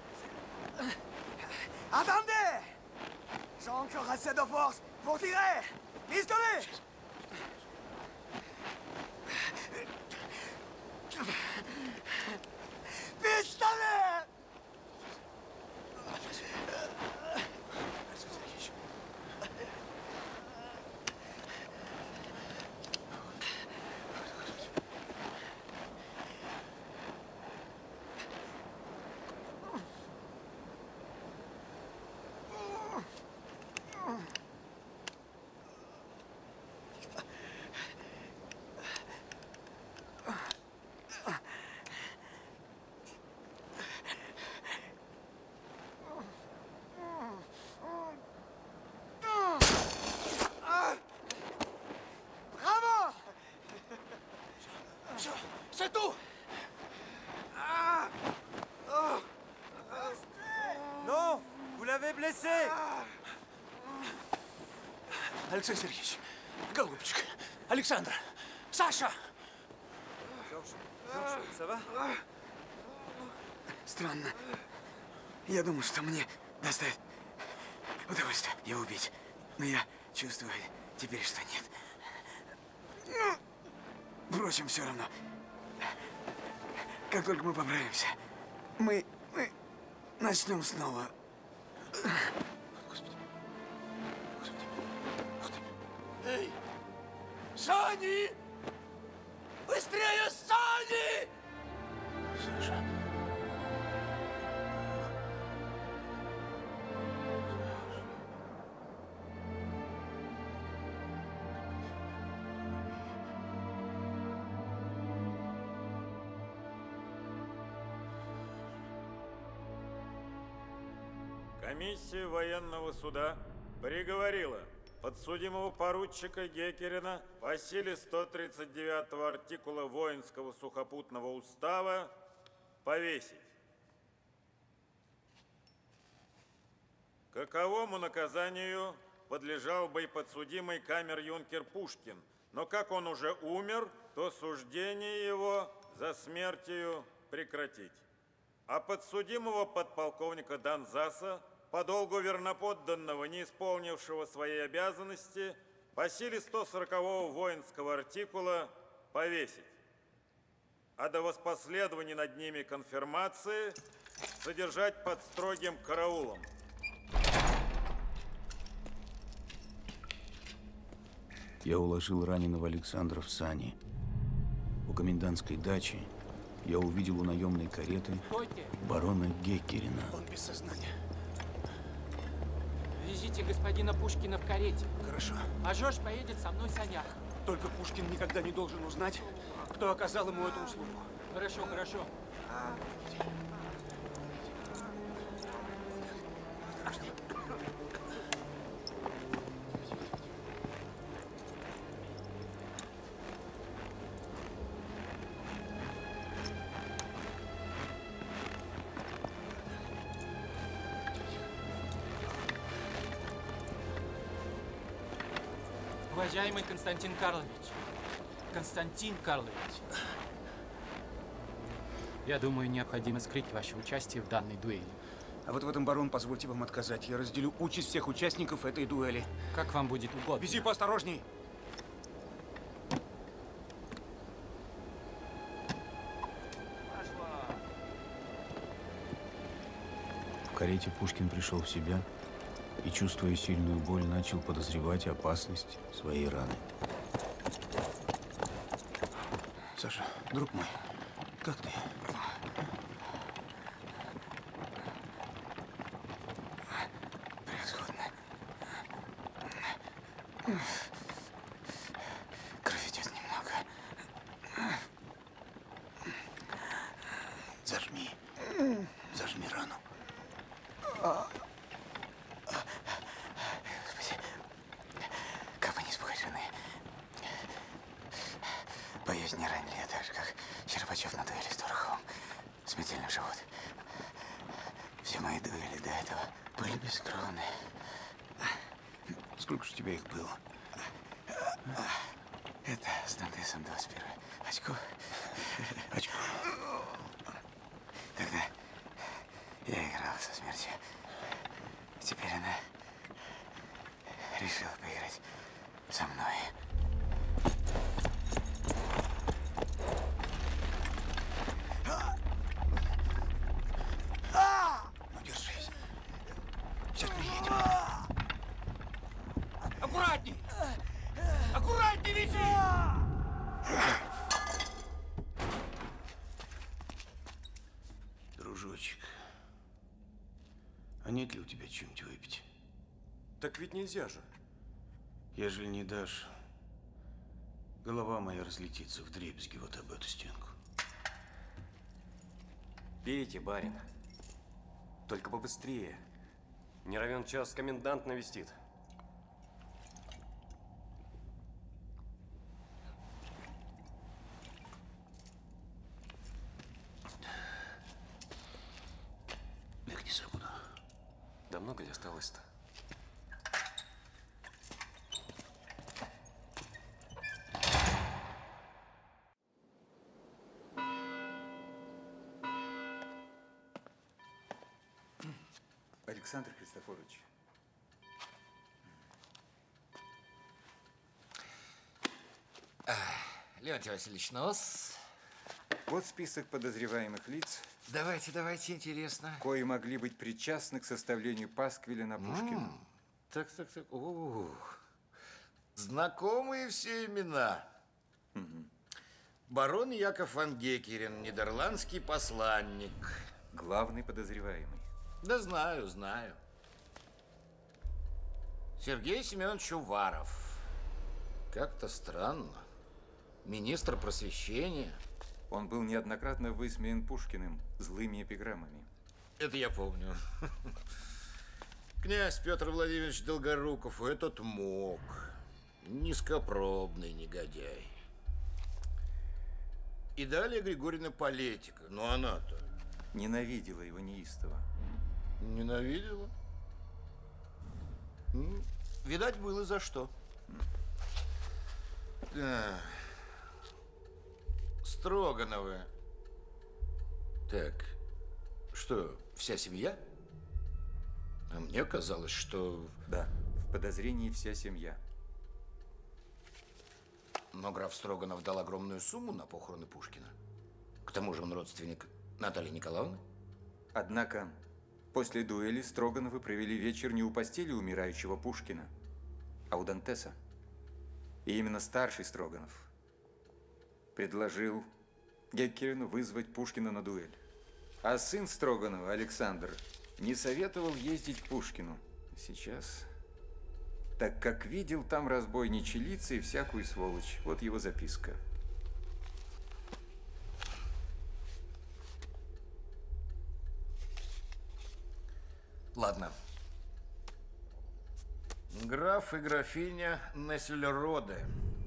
Attendez! J'ai encore assez de force pour tirer. Pistolet! Pistolet! C'est tout! Non! Vous l'avez blessé! Алексей Сергеевич, голубчик, Александр, Саша! Georges, ça va? Странно. Я думал, что мне доставит удовольствие его убить. Но я чувствую теперь, что нет. Впрочем, все равно. Как только мы поправимся, мы начнем снова. Эй! Сани! Быстрее, Сани! Саша. Комиссия военного суда приговорила подсудимого поручика Геккерина по силе 139 артикула Воинского сухопутного устава повесить. Каковому наказанию подлежал бы и подсудимый камер-юнкер Пушкин, но как он уже умер, то суждение его за смертью прекратить. А подсудимого подполковника Донзаса по долгу верноподданного, не исполнившего своей обязанности, по силе 140-го воинского артикула повесить. А до воспоследования над ними конфирмации содержать под строгим караулом. Я уложил раненого Александра в сани. У комендантской дачи я увидел у наемной кареты барона Геккерина. Он без сознания. Везите господина Пушкина в карете. Хорошо. А Жорж поедет со мной в санях. Только Пушкин никогда не должен узнать, кто оказал ему эту услугу. Хорошо, хорошо. Уважаемый Константин Карлович, я думаю, необходимо скрыть ваше участие в данной дуэли. А вот в этом, барон, позвольте вам отказать. Я разделю участь всех участников этой дуэли. Как вам будет угодно. Вези поосторожней. В карете Пушкин пришел в себя и, чувствуя сильную боль, начал подозревать опасность своей раны. Саша, друг мой, как ты? Превосходно. Кровь идет немного. Зажми. Зажми рану. Господи, как бы не испугать жены. Боюсь, не ранили я так же, как Щербачев на дуэли с Дороховым. Смертельный живот. Все мои дуэли до этого были бескровные. Сколько же у тебя их было? Это с Дантесом 21 очко. Очко. Тогда я играл со смертью. Теперь она решила поиграть со мной. Ну, держись. Сейчас приедем. Аккуратней! Аккуратней вези! Дружочек, а нет ли у тебя чем-нибудь выпить? Так ведь нельзя же. Ежели не дашь, голова моя разлетится вдребезги вот об эту стенку. Пейте, барин. Только побыстрее. Не равен час комендант навестит. Немного ли осталось-то? Александр Христофорович. Леонтий Васильевич, ну-с. Вот список подозреваемых лиц. Давайте, давайте, интересно. Кои могли быть причастны к составлению пасквиля на Пушкина. Так. Знакомые все имена. Барон Яков фон Геккерин, нидерландский посланник. Главный подозреваемый. Да знаю. Сергей Семенович Уваров. Как-то странно. Министр просвещения. Он был неоднократно высмеян Пушкиным злыми эпиграммами. Это я помню. Князь Петр Владимирович Долгоруков, этот мог. Низкопробный негодяй. И далее Григорьевна Полетика. Но она-то... Ненавидела его неистово. Ненавидела? Видать, было за что. Да. Строгановы. Так, что, вся семья? А мне казалось, что... Да, в подозрении вся семья. Но граф Строганов дал огромную сумму на похороны Пушкина. К тому же он родственник Натальи Николаевны. Однако, после дуэли Строгановы провели вечер не у постели умирающего Пушкина, а у Дантеса. И именно старший Строганов предложил Геккерину вызвать Пушкина на дуэль. А сын Строганова, Александр, не советовал ездить к Пушкину. Сейчас, так как видел там разбойничьи лица и всякую сволочь. Вот его записка. Ладно. Граф и графиня Нессельроде.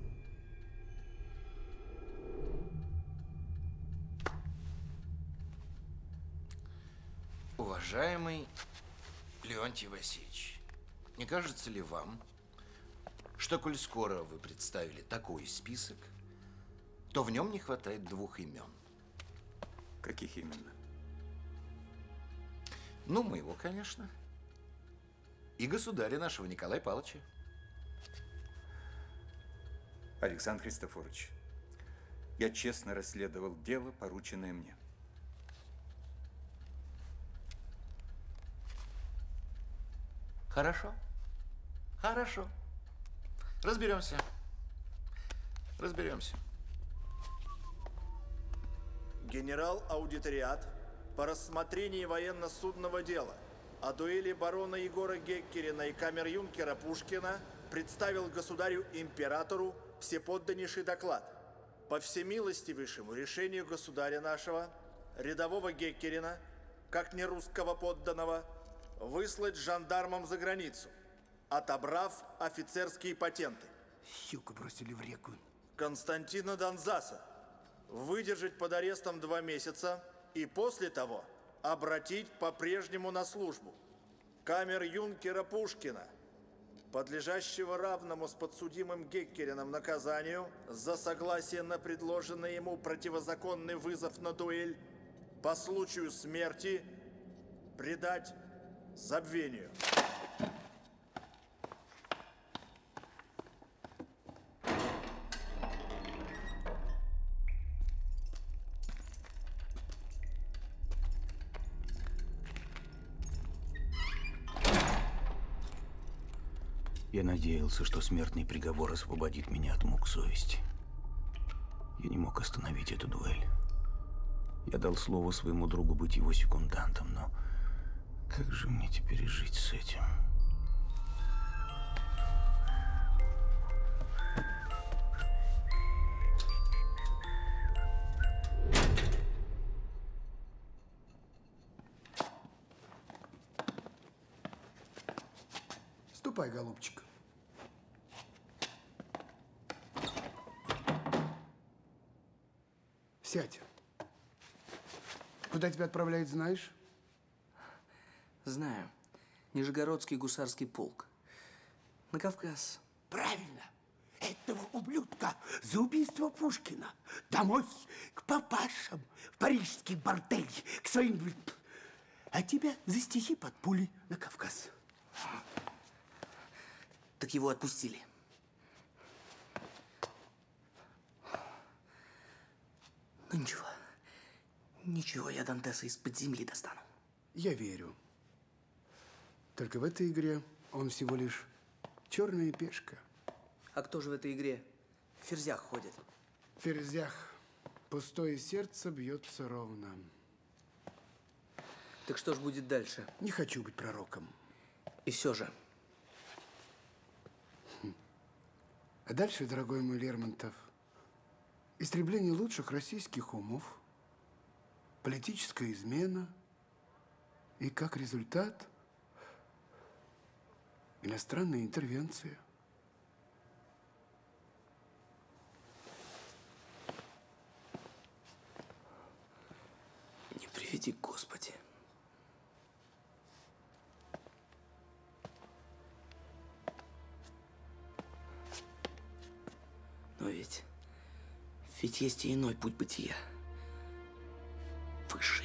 Уважаемый Леонтий Васильевич, не кажется ли вам, что, коль скоро вы представили такой список, то в нем не хватает двух имен? Каких именно? Ну, моего, конечно. И государя нашего Николая Павловича. Александр Христофорович, я честно расследовал дело, порученное мне. Хорошо. Хорошо. Разберемся. Разберемся. Генерал-аудиториат по рассмотрению военно-судного дела о дуэли барона Егора Геккерина и камер-юнкера Пушкина представил государю-императору всеподданнейший доклад. По всемилостивейшему решению государя нашего, рядового Геккерина, как нерусского подданного, выслать жандармам за границу, отобрав офицерские патенты. Щуку бросили в реку. Константина Донзаса выдержать под арестом 2 месяца и после того обратить по-прежнему на службу. Камер-юнкера Пушкина, подлежащего равному с подсудимым Геккерином наказанию за согласие на предложенный ему противозаконный вызов на дуэль, по случаю смерти предать забвению. Я надеялся, что смертный приговор освободит меня от мук совести. Я не мог остановить эту дуэль. Я дал слово своему другу быть его секундантом, но как же мне теперь жить с этим? Ступай, голубчик. Сядь. Куда тебя отправляют, знаешь? Знаю. Нижегородский гусарский полк. На Кавказ. Правильно. Этого ублюдка за убийство Пушкина. Домой, к папашам, в парижский бордель, к своим... А тебя за стихи под пули на Кавказ. Так его отпустили. Ну ничего. Ничего, я Дантеса из-под земли достану. Я верю. Только в этой игре он всего лишь черная пешка. А кто же в этой игре в ферзях ходит? В ферзях пустое сердце бьется ровно. Так что ж будет дальше? Не хочу быть пророком. И все же. А дальше, дорогой мой Лермонтов, истребление лучших российских умов, политическая измена и, как результат, иностранная интервенция. Не приведи, Господи. Но ведь есть и иной путь бытия. Высший.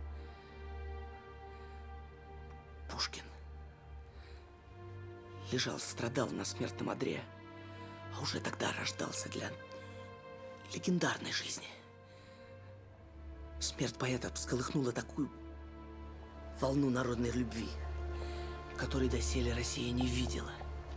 Пушкин лежал, страдал на смертном одре, а уже тогда рождался для легендарной жизни. Смерть поэта всколыхнула такую волну народной любви, которой доселе Россия не видела.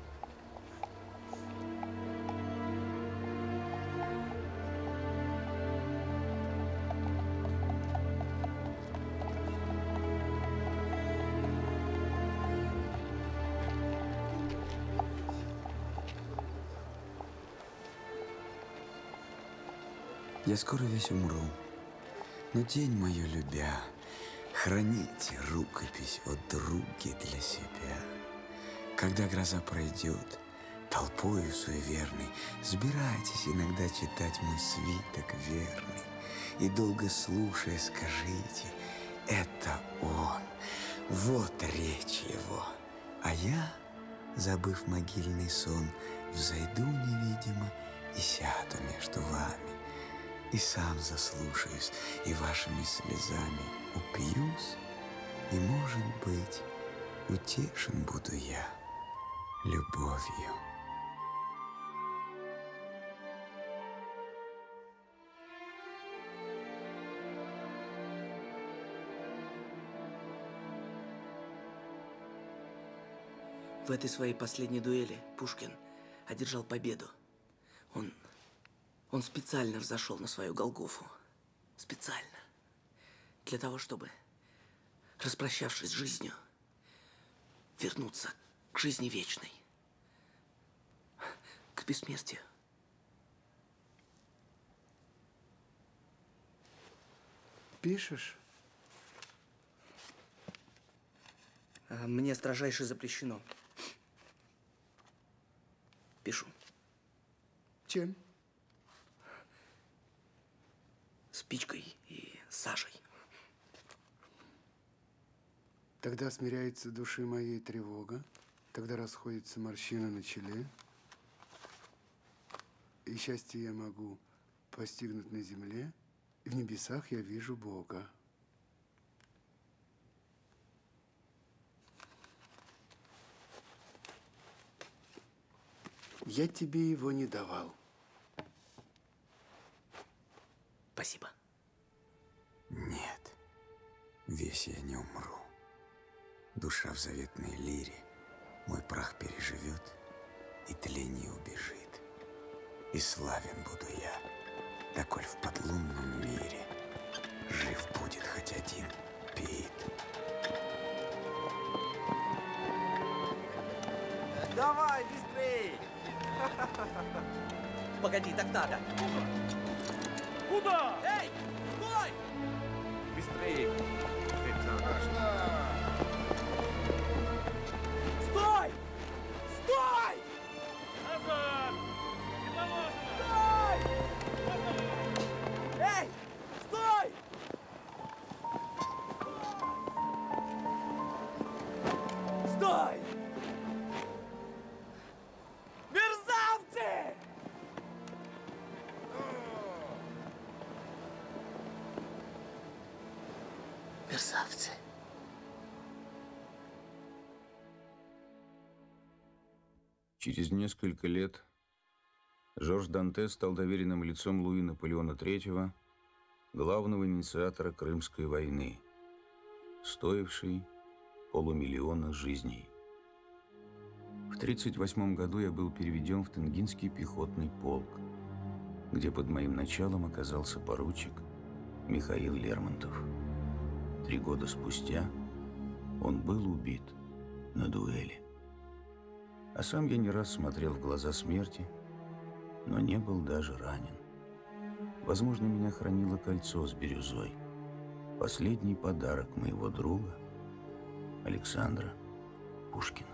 Я скоро весь умру, но тень мою любя, храните рукопись о друге для себя. Когда гроза пройдет, толпою суеверной сбирайтесь иногда читать мой свиток верный. И долго слушая, скажите, это он, вот речь его. А я, забыв могильный сон, взойду невидимо и сяду между вами. И сам заслушаюсь, и вашими слезами упьюсь, и, может быть, утешен буду я любовью. В этой своей последней дуэли Пушкин одержал победу. Он специально взошел на свою Голгофу. Специально. Для того, чтобы, распрощавшись с жизнью, вернуться к жизни вечной. К бессмертию. Пишешь? Мне строжайше запрещено. Пишу. Чем? Спичкой и сажей. Тогда смиряется души моей тревога, тогда расходится морщина на челе, и счастье я могу постигнуть на земле, и в небесах я вижу Бога. Я тебе его не давал. Спасибо. Нет, весь я не умру. Душа в заветной лире мой прах переживет и тление убежит. И славен буду я, доколь в подлунном мире жив будет хоть один Пит. Давай, быстрей! Погоди, так надо. Куда? Эй, стой! Быстрее! Стой! Стой! Назад! Не поможет! Стой! Эй, стой! мерзавцы. Через несколько лет Жорж Данте стал доверенным лицом Луи Наполеона III, главного инициатора Крымской войны, стоившей полумиллиона жизней. В 1938 году я был переведен в Тенгинский пехотный полк, где под моим началом оказался поручик Михаил Лермонтов. 3 года спустя он был убит на дуэли. А сам я не раз смотрел в глаза смерти, но не был даже ранен. Возможно, меня хранило кольцо с бирюзой, последний подарок моего друга Александра Пушкина.